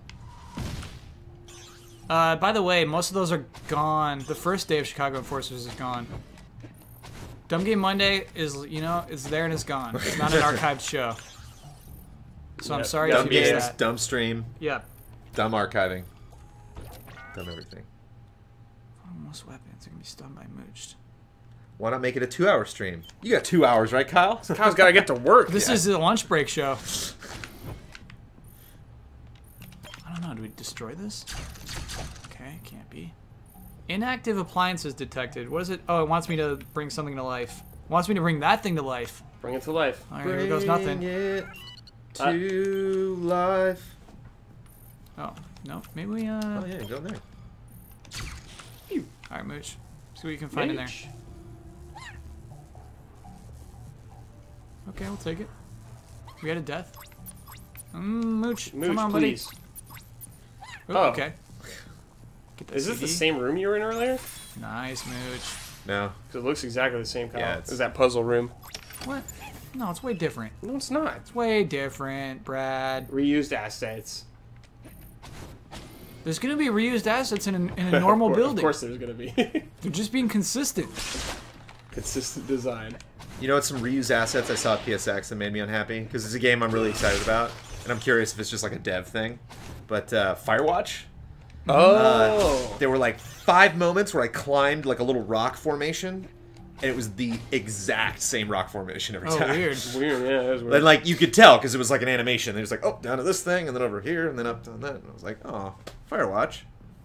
By the way, most of those are gone. The first day of Chicago Enforcers is gone. Dumb Game Monday is, you know, it's there and it's gone. It's not an archived show. So I'm Yep. sorry Dumb if you missed games, that. dumb stream, Yeah. dumb archiving, dumb everything. Most weapons are going to be stunned by mooched. Why not make it a 2-hour stream? You got 2 hours, right, Kyle? Kyle's got to get to work. This is the lunch break show. I don't know. Do we destroy this? Okay, can't be. Inactive appliances detected. What is it? Oh, it wants me to bring something to life. It wants me to bring that thing to life. Bring it to life. All right, here goes nothing. Bring it to life. Oh, no. Maybe we, Oh yeah, go there. Alright, Mooch. See what you can find in there. Mooch. Okay, we'll take it. We had a death. Mooch, Mooch, come on, please. buddy. Ooh, Oh. okay. Get the Is this the CD. same room you were in earlier? Nice, Mooch. No. Because it looks exactly the same, Kyle. Yeah, it's- as that puzzle room. What? No, it's way different. No, it's not. It's way different, Brad. Reused assets. There's gonna be reused assets in a normal building. Of course there's going to be. They're just being consistent. Consistent design. You know what? Some reused assets I saw at PSX that made me unhappy because it's a game I'm really excited about, and I'm curious if it's just like a dev thing. But Firewatch. Oh. There were like 5 moments where I climbed like a little rock formation, and it was the exact same rock formation every Oh, time. weird. Weird, yeah, that was weird. And like you could tell because it was like an animation. They was like, oh, down to this thing, and then over here, and then up on that. And I was like, oh, Firewatch.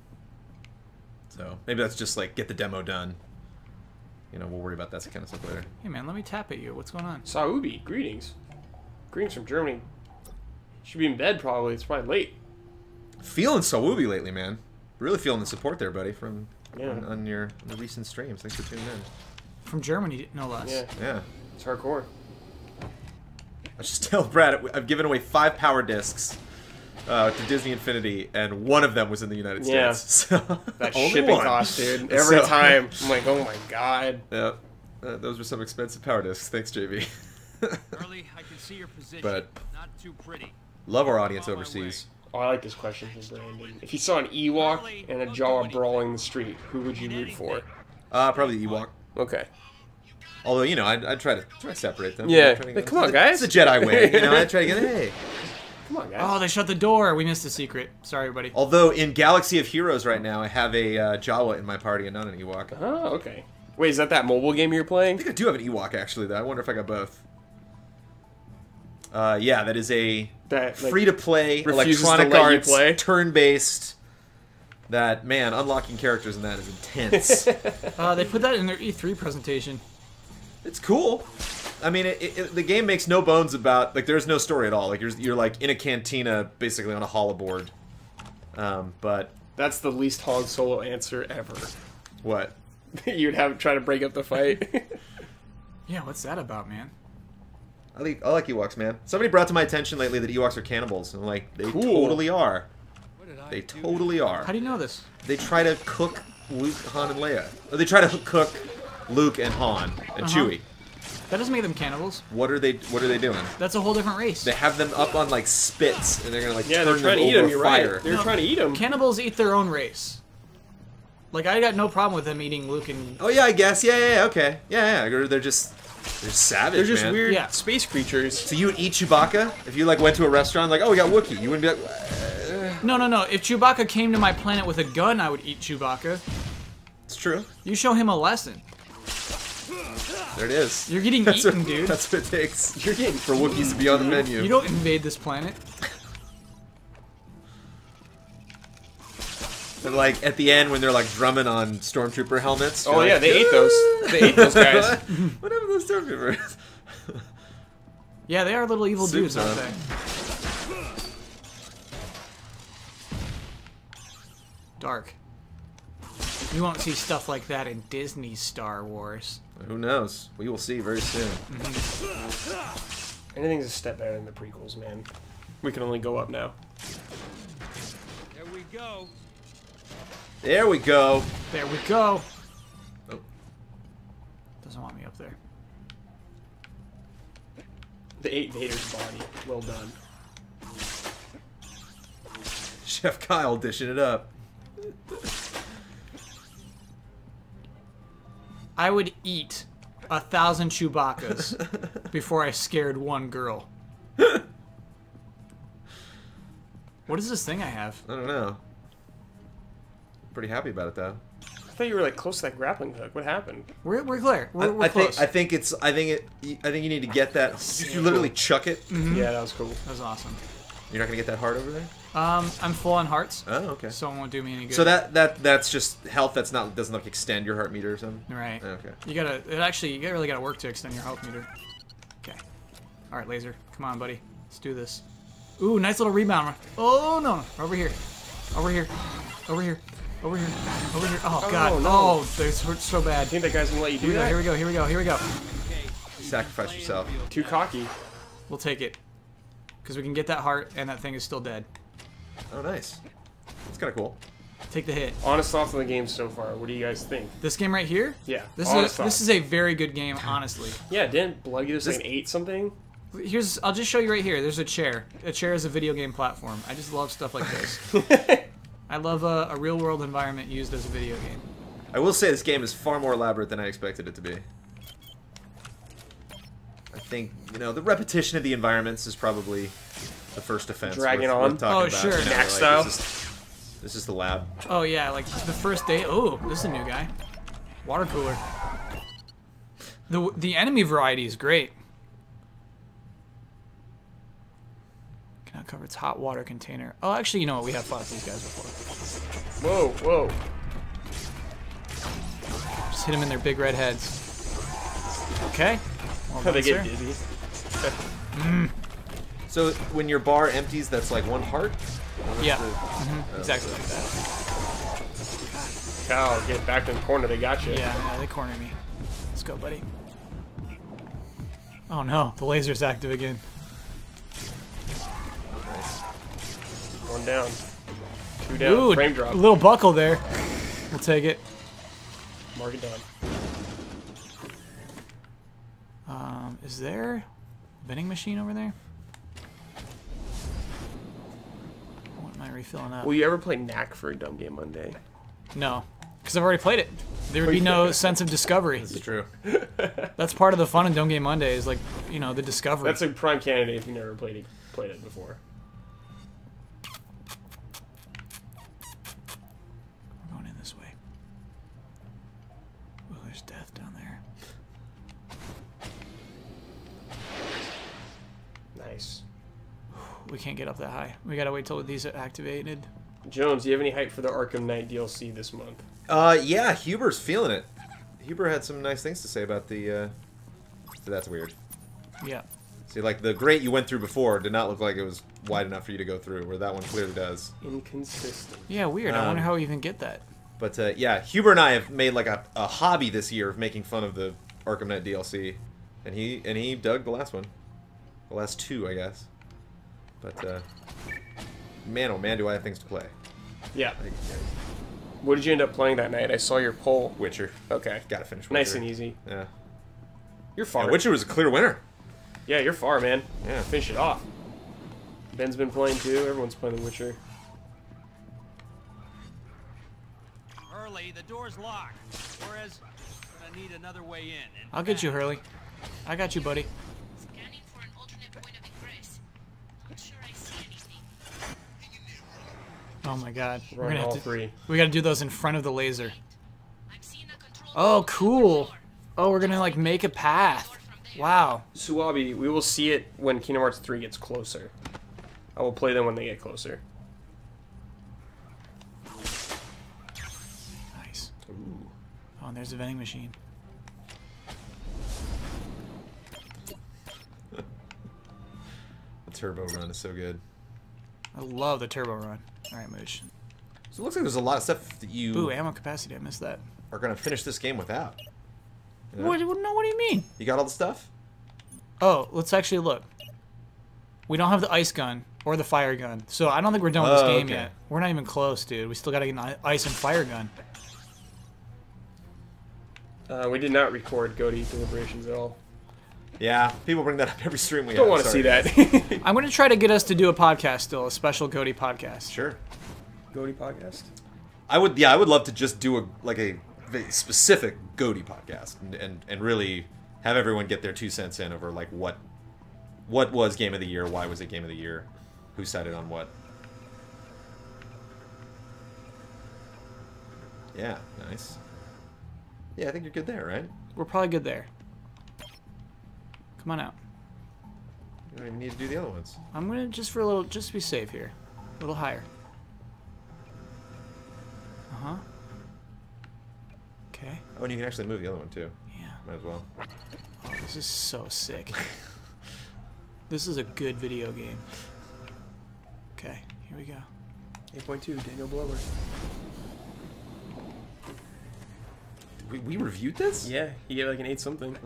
So maybe that's just like get the demo done. You know, we'll worry about that kind of stuff later. Hey man, let me tap at you. What's going on? Saubi, greetings. Greetings from Germany. Should be in bed probably. It's probably late. Feeling so wooby lately, man. Really feeling the support there, buddy, from Yeah. on the recent streams. Thanks for tuning in. From Germany, no less. Yeah, Yeah. it's hardcore. I just tell Brad I've given away 5 power discs to Disney Infinity, and one of them was in the United Yeah. States. So, That only shipping one. cost, dude. Every So- time. I'm like, oh my god. Yeah. Those were some expensive power discs. Thanks, JB. Charlie, I can see your position. But- Not too pretty. Love our audience On my overseas. Oh, I like this question from Brandon. If you saw an Ewok and a Jawa brawling the street, who would you root for? Probably the Ewok. Okay. Although, you know, I'd try to separate them. Yeah. Try to Like, come on, guys. It's a Jedi way. You know, I'd try to get, hey. Come on, guys. Oh, they shut the door. We missed a secret. Sorry, everybody. Although, in Galaxy of Heroes right now, I have a Jawa in my party and not an Ewok. Oh, okay. Wait, is that mobile game you're playing? I think I do have an Ewok, actually, though. I wonder if I got both. Yeah, that is a That, like, free-to-play, refuses to Electronic let you Arts, play? turn-based. That, man, unlocking characters in that is intense. They put that in their E3 presentation. It's cool. I mean, the game makes no bones about, like, there's no story at all. Like, you're like, in a cantina, basically on a holoboard. But... That's the least Han Solo answer ever. What? You'd have try to break up the fight. Yeah, what's that about, man? I like Ewoks, man. Somebody brought to my attention lately that Ewoks are cannibals. And I'm like, they Cool. totally are. What did I They do? totally are. How do you know this? They try to cook Luke, Han, and Leia. Or they try to cook Luke and Han and Chewie. That doesn't make them cannibals. What are they doing? That's a whole different race. They have them up on like spits, and they're gonna like Yeah, turn they're trying to them eat over him. You're fire. right. They're No. trying to eat him. Cannibals eat their own race. Like, I got no problem with them eating Luke and... Oh yeah, I guess. Yeah, okay. Yeah. They're just savage. They're just man. weird Yeah. space creatures. So you would eat Chewbacca if you like went to a restaurant like, oh, we got Wookiee. You wouldn't be like, No. If Chewbacca came to my planet with a gun, I would eat Chewbacca. it's true. You show him a lesson. There it is. You're getting That's eaten, what, dude. That's what it takes You're getting for Wookiees to be on the menu. You don't invade this planet. And like at the end when they're like drumming on stormtrooper helmets. Oh you're yeah, like, they ate those. They ate those guys. What happened to those stormtroopers? Yeah, they are little evil Soups dudes, aren't on. they? Dark. You won't see stuff like that in Disney's Star Wars. Who knows? We will see very soon. Anything's a step better than the prequels, man. We can only go up now. There we go. There we go. There we go. Oh. Doesn't want me up there. They ate Vader's body. Well done. Chef Kyle dishing it up. I would eat 1,000 Chewbaccas before I scared one girl. What is this thing I have? I don't know. Pretty happy about it though. I thought you were like close to that grappling hook. What happened? We're clear. We're I close. think you need to get that. You literally chuck it. Yeah, that was cool. That was awesome. You're not gonna get that hard over there. I'm full on hearts, Oh, okay. so it won't do me any good. So that's just health. That's not doesn't like extend your heart meter or something. Right. Okay. You really gotta work to extend your health meter. Okay. All right, laser. Come on, buddy. Let's do this. Ooh, nice little rebound. Oh no! Over here. Over here. Over here. Over here. Over here. Oh god. no. Oh, this hurts so bad. I think that guy's gonna let you do Here we go. that. Here we go. Here we go. Here we go. Sacrifice yourself. Too cocky. We'll take it. Because we can get that heart, and that thing is still dead. Oh, nice. That's kind of cool. Take the hit. Honest thoughts on the game so far. What do you guys think? This game right here? Yeah. This is a very good game, honestly. Yeah, didn't Blood give us like an 8 something? I'll just show you right here. There's a chair. A chair is a video game platform. I just love stuff like this. I love a real world environment used as a video game. I will say this game is far more elaborate than I expected it to be. I think, you know, the repetition of the environments is probably the first offense. Dragging worth on? talking Oh, about. sure. You know, Knack like, style? This is the lab. Oh yeah, like the first day. Oh, this is a new guy. Water cooler. The enemy variety is great. Cannot cover its hot water container. Oh, actually, you know what? We have fought these guys before. Whoa, whoa. Just hit them in their big red heads. Okay. Well How done, they get sir. dizzy. So when your bar empties, that's like 1 heart? Yeah. Exactly like that. Cal, get back in the corner. They got you. Yeah, they cornered me. Let's go, buddy. Oh no, the laser's active again. One down. 2 down. Ooh, Frame drop. a little buckle there. We'll take it. Mark it down. Is there a vending machine over there? What am I refilling up? Will you ever play Knack for a Dumb Game Monday? No, because I've already played it. There would be no sense of discovery. This is true. That's part of the fun in Dumb Game Monday is like, you know, the discovery. That's a prime candidate if you never played it before. We're going in this way. Oh, there's death down there. Nice. We can't get up that high. We gotta wait till these are activated. Jones, do you have any hype for the Arkham Knight DLC this month? Yeah, Huber's feeling it. Huber had some nice things to say about the, so that's weird. Yeah. See, like, the grate you went through before did not look like it was wide enough for you to go through, where that one clearly does. Inconsistent. Yeah, weird. I wonder how we even get that. But, yeah, Huber and I have made, like, a hobby this year of making fun of the Arkham Knight DLC. And he dug the last one. The last 2, I guess. But, man, oh man, do I have things to play. Yeah. What did you end up playing that night? I saw your poll. Witcher. Okay. Gotta finish Witcher. Nice and easy. Yeah. You're far. Yeah, Witcher was a clear winner. Yeah, you're far, man. Yeah. Finish it off. Ben's been playing too. Everyone's playing The Witcher. Early, the door's locked. Whereas, I need another way in. And I'll get you, Hurley. I got you, buddy. Scanning for an alternate point of ingress. Not sure I see anything. Oh my god. We're Run gonna all have to. 3. We gotta do those in front of the laser. I'm seeing a control Oh, room cool. on the floor. Oh, we're gonna like make a path. Wow. Suwabi, we will see it when Kingdom Hearts 3 gets closer. I will play them when they get closer. Nice. Oh, and there's a vending machine. The turbo run is so good. I love the turbo run. All right, Mooch. So it looks like there's a lot of stuff that you Ooh, ammo capacity. I missed that. are going to finish this game without. You know? What? No, what do you mean? You got all the stuff? Oh, let's actually look. We don't have the ice gun or the fire gun, so I don't think we're done with this game okay. yet. We're not even close, dude. We still gotta get an ice and fire gun. We did not record Goaty deliberations at all. Yeah, people bring that up every stream we Don't have. want to see sorry. that. I'm gonna try to get us to do a podcast still, a special Goaty podcast. Sure. Goaty podcast? I would love to just do a very specific Goaty podcast and really have everyone get their 2 cents in over like what was game of the year, why was it game of the year, who sided on what. Yeah, nice. Yeah, I think you're good there, right? We're probably good there. Come on out. You don't even need to do the other ones. I'm gonna just to be safe here. A little higher. Uh-huh. Okay. Oh, and you can actually move the other one too. Yeah. Might as well. Oh, this is so sick. This is a good video game. Okay, here we go. 8.2, Daniel Blower. We reviewed this? Yeah, he gave like an 8 something.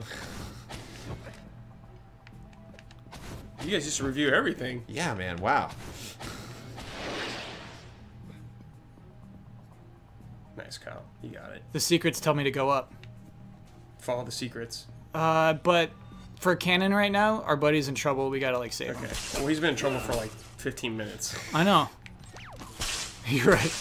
You guys just review everything. Yeah, man. Wow. Nice, Kyle. You got it. The secrets tell me to go up. Follow the secrets. But for canon right now, our buddy's in trouble. We gotta like save him. Okay. Well, he's been in trouble for like 15 minutes. I know. You're right.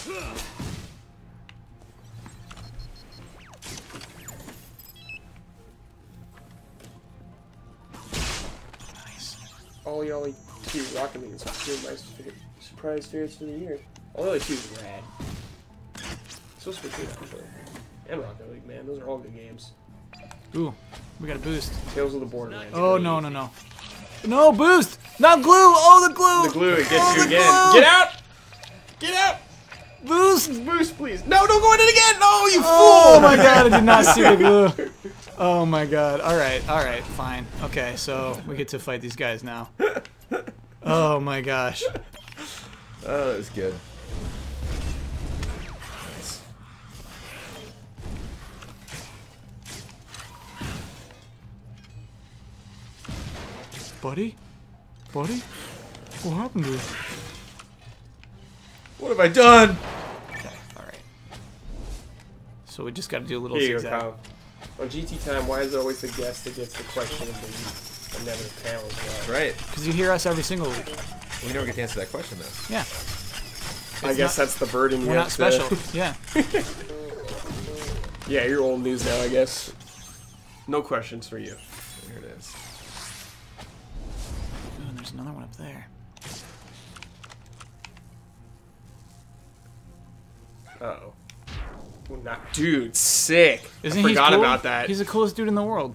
Nice. Ollie Ollie 2 Rocket League is two of my surprise favorites for the year. Ollie Ollie 2 is rad. It's supposed to be good, actually. And Rocket League, man. Those are all good games. Ooh, we got a boost. Tales of the Borderlands. Oh, no, no, no. No, boost! Not glue! Oh, the glue! The glue, it gets Oh, you the again. glue! Get out! Get out! Boost! Boost, please. No, don't go in it again! No, you Oh fool! my god, I did not see the glue. Oh my god. Alright, fine. Okay, so we get to fight these guys now. Oh my gosh. Oh, that was good. Buddy? Buddy? What happened to you? What have I done? Okay, alright. So we just gotta do a little Here you go, zigzag. Kyle. On GT Time, why is it always the guest that gets the question of the week and never the panel as well? That's right. Because you hear us every single week. We never get to answer that question, though. Yeah. I guess that's the burden you We're not have to- special. Yeah. Yeah, you're old news now, I guess. No questions for you. Here it is. Oh, and there's another one up there. Uh-oh. Well, not, dude, sick. Isn't I he forgot cool? about that. He's the coolest dude in the world.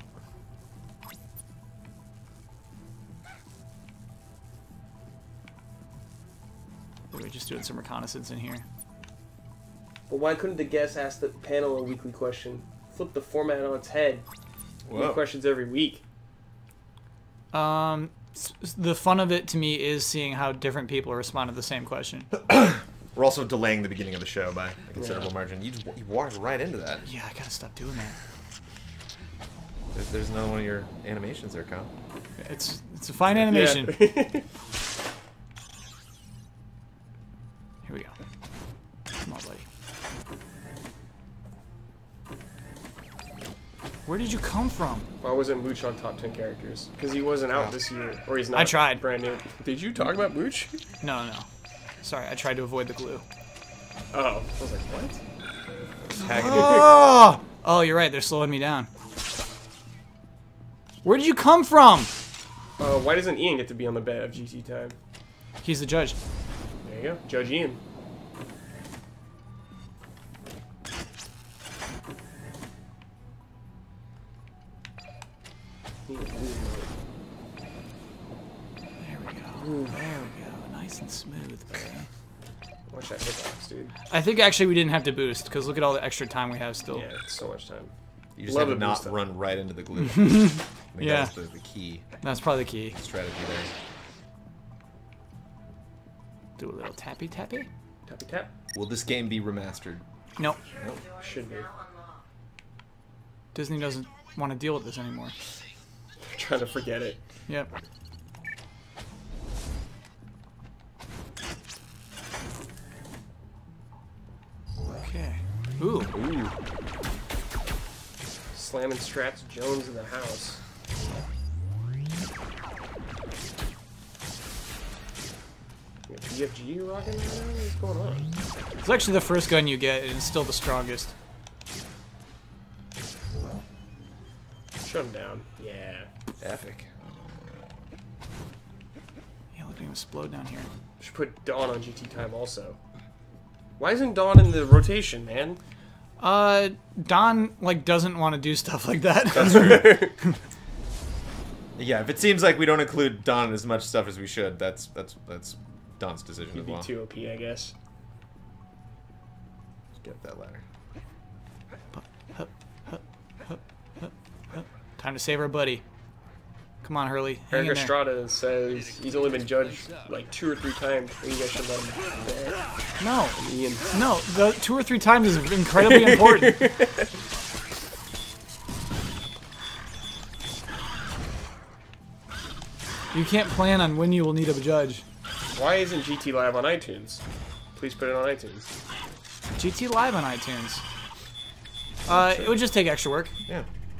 We're just doing some reconnaissance in here. But why couldn't the guest ask the panel a weekly question? Flip the format on its head. New questions every week. The fun of it to me is seeing how different people respond to the same question. We're also delaying the beginning of the show by a considerable margin. You walked right into that. Yeah, I gotta stop doing that. There's another one of your animations there, Kyle. It's a fine animation. Yeah. Here we go. Come on, buddy. Where did you come from? Why wasn't Mooch on top 10 characters? Because he wasn't out this year. Or he's not. I tried. Brand new. Did you talk about Mooch? No. Sorry, I tried to avoid the glue. Oh. I was like, what? Tagging Oh! Oh, you're right. They're slowing me down. Where did you come from? Why doesn't Ian get to be on the bet of GT Time? He's the judge. There you go. Judge Ian. There we go. There we go. Nice and smooth, buddy. Watch that hitbox, dude. I think actually we didn't have to boost because look at all the extra time we have still. Yeah, it's so much time. You just Love have to it, not boost up. run right into the glue. I think Yeah. that was the key That's probably the key. strategy there. Do a little tappy tappy. Tappy tap. Will this game be remastered? Nope. Should be. Disney doesn't want to deal with this anymore. They're trying to forget it. Yep. Okay. Ooh. Ooh. Slamming Strats Jones in the house. You got PFG you're rocking right now? What's going on? It's actually the first gun you get, and it's still the strongest. Shut him down. Yeah. Epic. Yeah, look at him explode down here. Should put Dawn on GT Time also. Why isn't Dawn in the rotation, man? Don, like, doesn't want to do stuff like that. That's true. Yeah, if it seems like we don't include Don in as much stuff as we should, that's Don's decision He'd as be well. too OP, I guess. Let's get that ladder. Time to save our buddy. Come on, Hurley. Hang Eric in there. Estrada says he's only been judged like 2 or 3 times, and you guys should let him. No. Ian. No, the 2 or 3 times is incredibly important. You can't plan on when you will need a judge. Why isn't GT Live on iTunes? Please put it on iTunes. GT Live on iTunes. It would just take extra work. Yeah.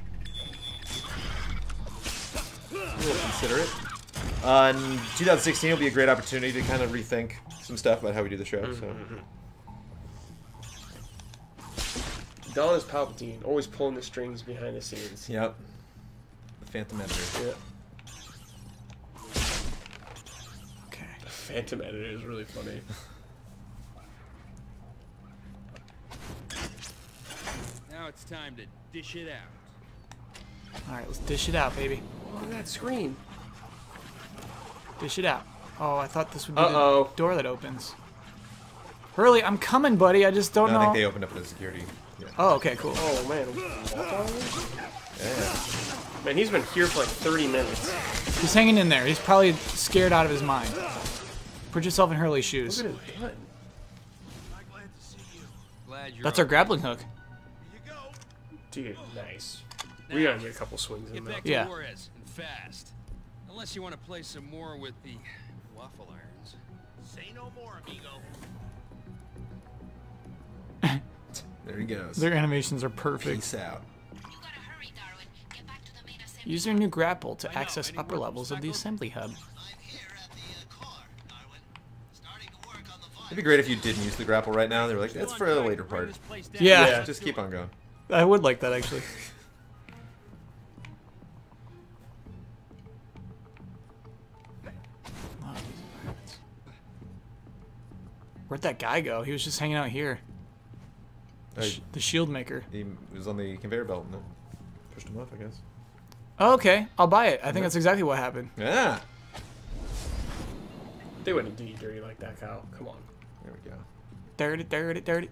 We'll consider it. 2016 will be a great opportunity to kind of rethink some stuff about how we do the show. So. Don is Palpatine, always pulling the strings behind the scenes. Yep. The Phantom Editor. Yeah. Okay. The Phantom Editor is really funny. Now it's time to dish it out. Alright, let's dish it out, baby. Look at that screen. Dish it out. Oh, I thought this would be Uh-oh. the door that opens. Hurley, I'm coming, buddy. I just don't know. I think they opened up the security. Yeah. Oh, okay, cool. Oh, man. Yeah. Man, he's been here for like 30 minutes. He's hanging in there. He's probably scared out of his mind. Put yourself in Hurley's shoes. Look at his butt. Glad you're That's our okay. grappling hook. Dude, nice. We gotta get a couple swings in Get though. back to Yeah. Juarez, and fast. Unless you want to play some more with the waffle irons. Say no more, amigo. There he goes. Their animations are perfect. Peace out. You gotta hurry, Darwin. Get back to the main assembly. Use your new grapple to I know. access Any upper word from levels of the Psycho? assembly hub. I'm here at the car, Darwin. Starting to work on the virus. It'd be great if you didn't use the grapple right now. They were like, that's for the later part. Yeah. Yeah. Just keep on going. I would like that, actually. Where'd that guy go? He was just hanging out here. The shield maker. He was on the conveyor belt and then pushed him off, I guess. Oh, okay, I'll buy it. I think that's exactly what happened. Yeah. They wouldn't do you dirty like that, Kyle. Come on. There we go. Dirty, dirty, dirty.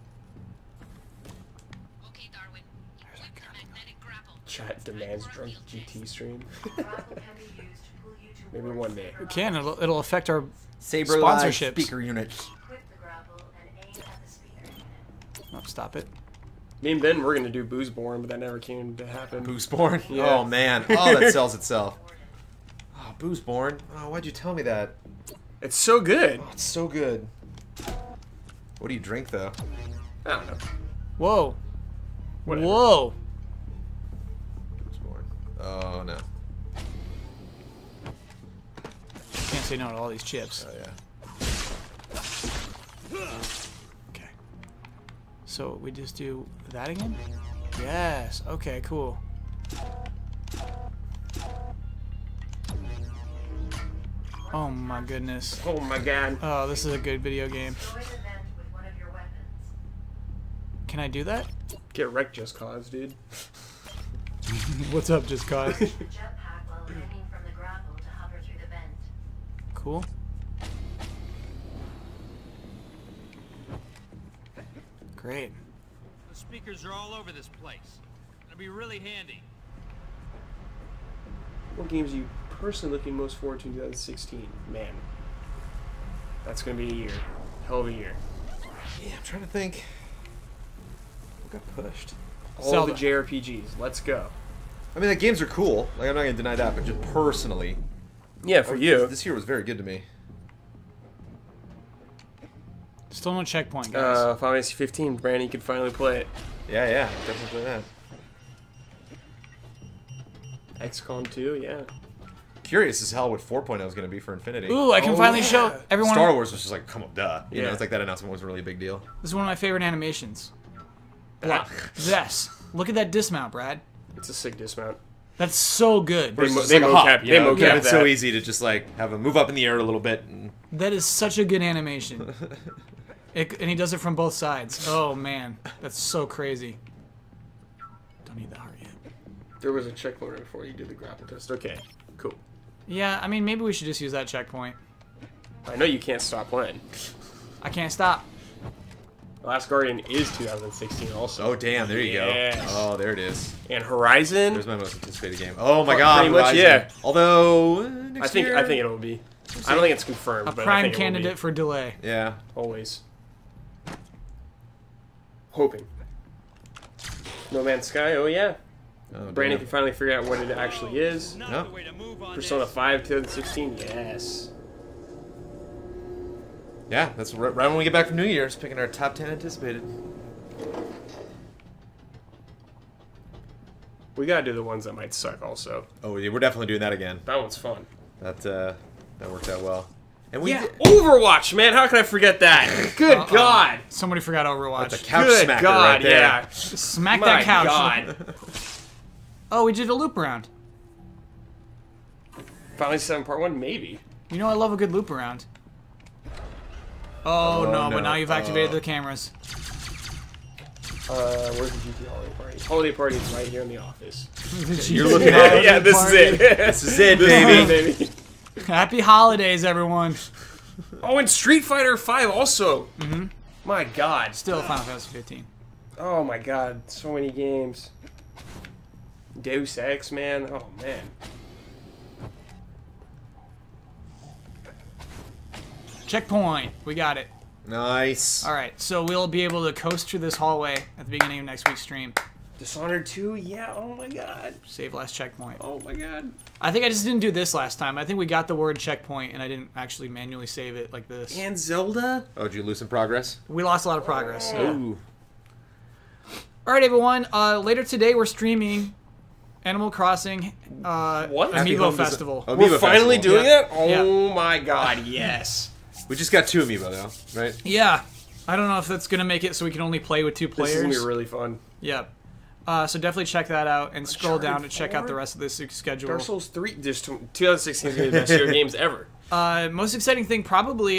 Okay, Darwin. Equip the magnetic grapple. Chat demands drunk GT stream. Grapple can be used to pull you Maybe towards one day. Saber It can. It'll affect our Saber Sponsorships. speaker unit. Equip the grapple and aim at the speaker unit. Oh, stop it. Me and Ben were gonna do Boozeborn, but that never came to happen. Boozeborn? Yeah. Oh, man. Oh, that sells itself. Oh, Boozeborn? Oh, why'd you tell me that? It's so good. Oh, it's so good. What do you drink, though? I don't know. Whoa. Whatever. Whoa. Boozeborn. Oh, no. Can't say no to all these chips. Oh, yeah. Okay. So we just do that again? Yes. Okay, cool. Oh my goodness. Oh my god. Oh, this is a good video game. Destroy the vent with one of your weapons. Can I do that? Get wrecked just cause, dude. What's up, Just Cause? Use the jetpack while aiming from the grapple to hover through the vent. Cool. Great. The speakers are all over this place. It'll be really handy. What games are you personally looking most forward to in 2016? Man. That's gonna be a year. Hell of a year. Yeah, I'm trying to think. What got pushed? All Zelda. the JRPGs. Let's go. I mean, the games are cool. Like, I'm not going to deny that, but just personally. Yeah, for you. This year was very good to me. Still no checkpoint, guys. Final Fantasy 15, Brandon, you can finally play it. Yeah, yeah. Definitely play that. XCOM 2, yeah. Curious as hell what 4.0 is going to be for Infinity. Ooh, I can Oh, finally yeah. show everyone. Star Wars was just like, come on, duh. You know, Yeah. it's like that announcement was a really big deal. This is one of my favorite animations. Ah, Yes. Look at that dismount, Brad. it's a sick dismount. That's so good. They, Versus they like a hop, mocap, you they know? mocap Yeah, it's so that. easy to just like have him move up in the air a little bit. And That is such a good animation. And he does it from both sides. Oh, man. That's so crazy. Don't need the heart yet. There was a checkpoint right before you did the grapple test. Okay, cool. Yeah, I mean, maybe we should just use that checkpoint. I know you can't stop playing. I can't stop. The Last Guardian is 2016 also. oh, damn, there you Yes. go. Oh, there it is. And Horizon, There's my most anticipated game. Oh my Pretty god, much, Horizon. yeah. Although, I think it'll be. I don't think it's confirmed, A but I prime think it will be. candidate for delay. Yeah. Always. Hoping. No Man's Sky, oh yeah. Oh, Brandon damn. can finally figure out what it actually is. Not Yep. the way to move on Persona this. 5 2016, yes. Yeah, that's right when we get back from New Year's, picking our top 10 anticipated. We gotta do the ones that might suck also. Oh, yeah, we're definitely doing that again. That one's fun. That worked out well. And we Yeah, Overwatch, man. How can I forget that? Good God. Somebody forgot Overwatch. That's a couch Good smacker God, right there. yeah. Smack My that couch. God. Oh, we did a loop around. Finally 7 Part 1? Maybe. You know I love a good loop around. Oh, no, no. but now you've activated the cameras. Where's the GT Holiday Party? Holiday Party is right here in the office. You're looking at it. Yeah, this is it. This is it, baby. Happy holidays, everyone. Oh, and Street Fighter 5 also. Mm-hmm. My God. Still Final Fantasy 15. Oh my God. So many games. Deus Ex, man. Oh, man. Checkpoint. We got it. Nice. All right, so we'll be able to coast through this hallway at the beginning of next week's stream. Dishonored 2? Yeah. Oh my God. Save last checkpoint. Oh my God. I think I just didn't do this last time. I think we got the word checkpoint, and I didn't actually manually save it like this. And Zelda? Oh, did you lose some progress? We lost a lot of progress. Yeah. Ooh. All right, everyone. Later today, we're streaming Animal Crossing Amiibo Festival. Oh, We're Amiibo finally Festival. doing it? Oh my God, yes. We just got 2 Amiibo, though, right? Yeah. I don't know if that's going to make it so we can only play with 2 players. This is going to be really fun. Yep. So definitely check that out and scroll down to check out the rest of this schedule. Dark Souls 3, just 2016 is going to be the best year of games ever. Most exciting thing probably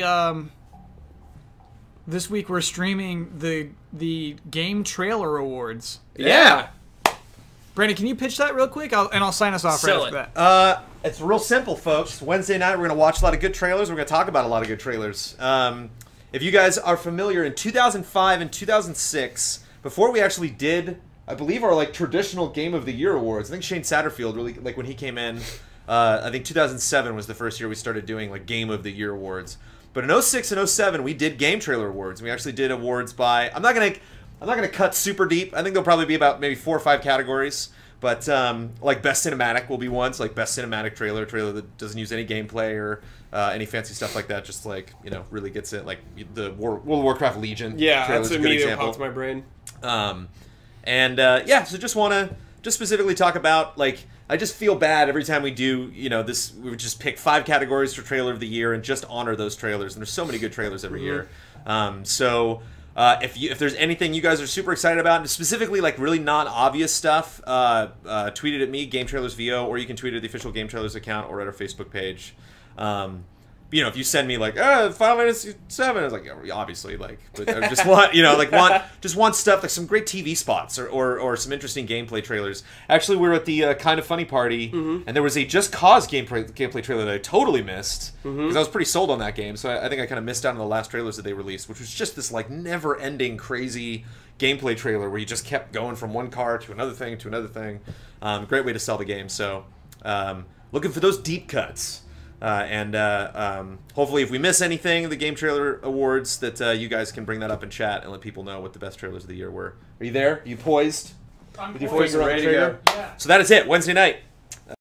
this week we're streaming the Game Trailer Awards. Yeah. Brandon, can you pitch that real quick? I'll sign us off Sell right after that. It's real simple, folks. Wednesday night, we're going to watch a lot of good trailers. We're going to talk about a lot of good trailers. If you guys are familiar, in 2005 and 2006, before we actually did, I believe, our traditional Game of the Year awards, I think Shane Satterfield really, when he came in, I think 2007 was the first year we started doing Game of the Year awards. But in 06 and 07, we did Game Trailer awards. We actually did awards by, I'm not gonna cut super deep. I think there'll probably be about maybe 4 or 5 categories. But best cinematic will be one. So best cinematic trailer that doesn't use any gameplay or any fancy stuff like that. Just really gets it. The World of Warcraft Legion. Yeah, trailer's that's a good immediately example. popped to my brain. So just want to specifically talk about I just feel bad every time we do this. We would just pick 5 categories for trailer of the year and just honor those trailers. And there's so many good trailers every year. If there's anything you guys are super excited about, and specifically really non-obvious stuff, tweet it at me, GameTrailersVO, or you can tweet it at the official GameTrailers account or at our Facebook page. If you send me Final Fantasy 7, it's obviously but I just want stuff some great TV spots or some interesting gameplay trailers. Actually, we were at the Kind of Funny party, and there was a Just Cause gameplay trailer that I totally missed because I was pretty sold on that game. So I think I kind of missed out on the last trailers that they released, which was just this never-ending crazy gameplay trailer where you just kept going from one car to another thing to another thing. Great way to sell the game. So looking for those deep cuts. Hopefully if we miss anything, the Game Trailer Awards, that you guys can bring that up in chat and let people know what the best trailers of the year were. Are you there? Are you poised? I'm With your poised, finger on the ready to trigger? go. Yeah. So that is it. Wednesday night.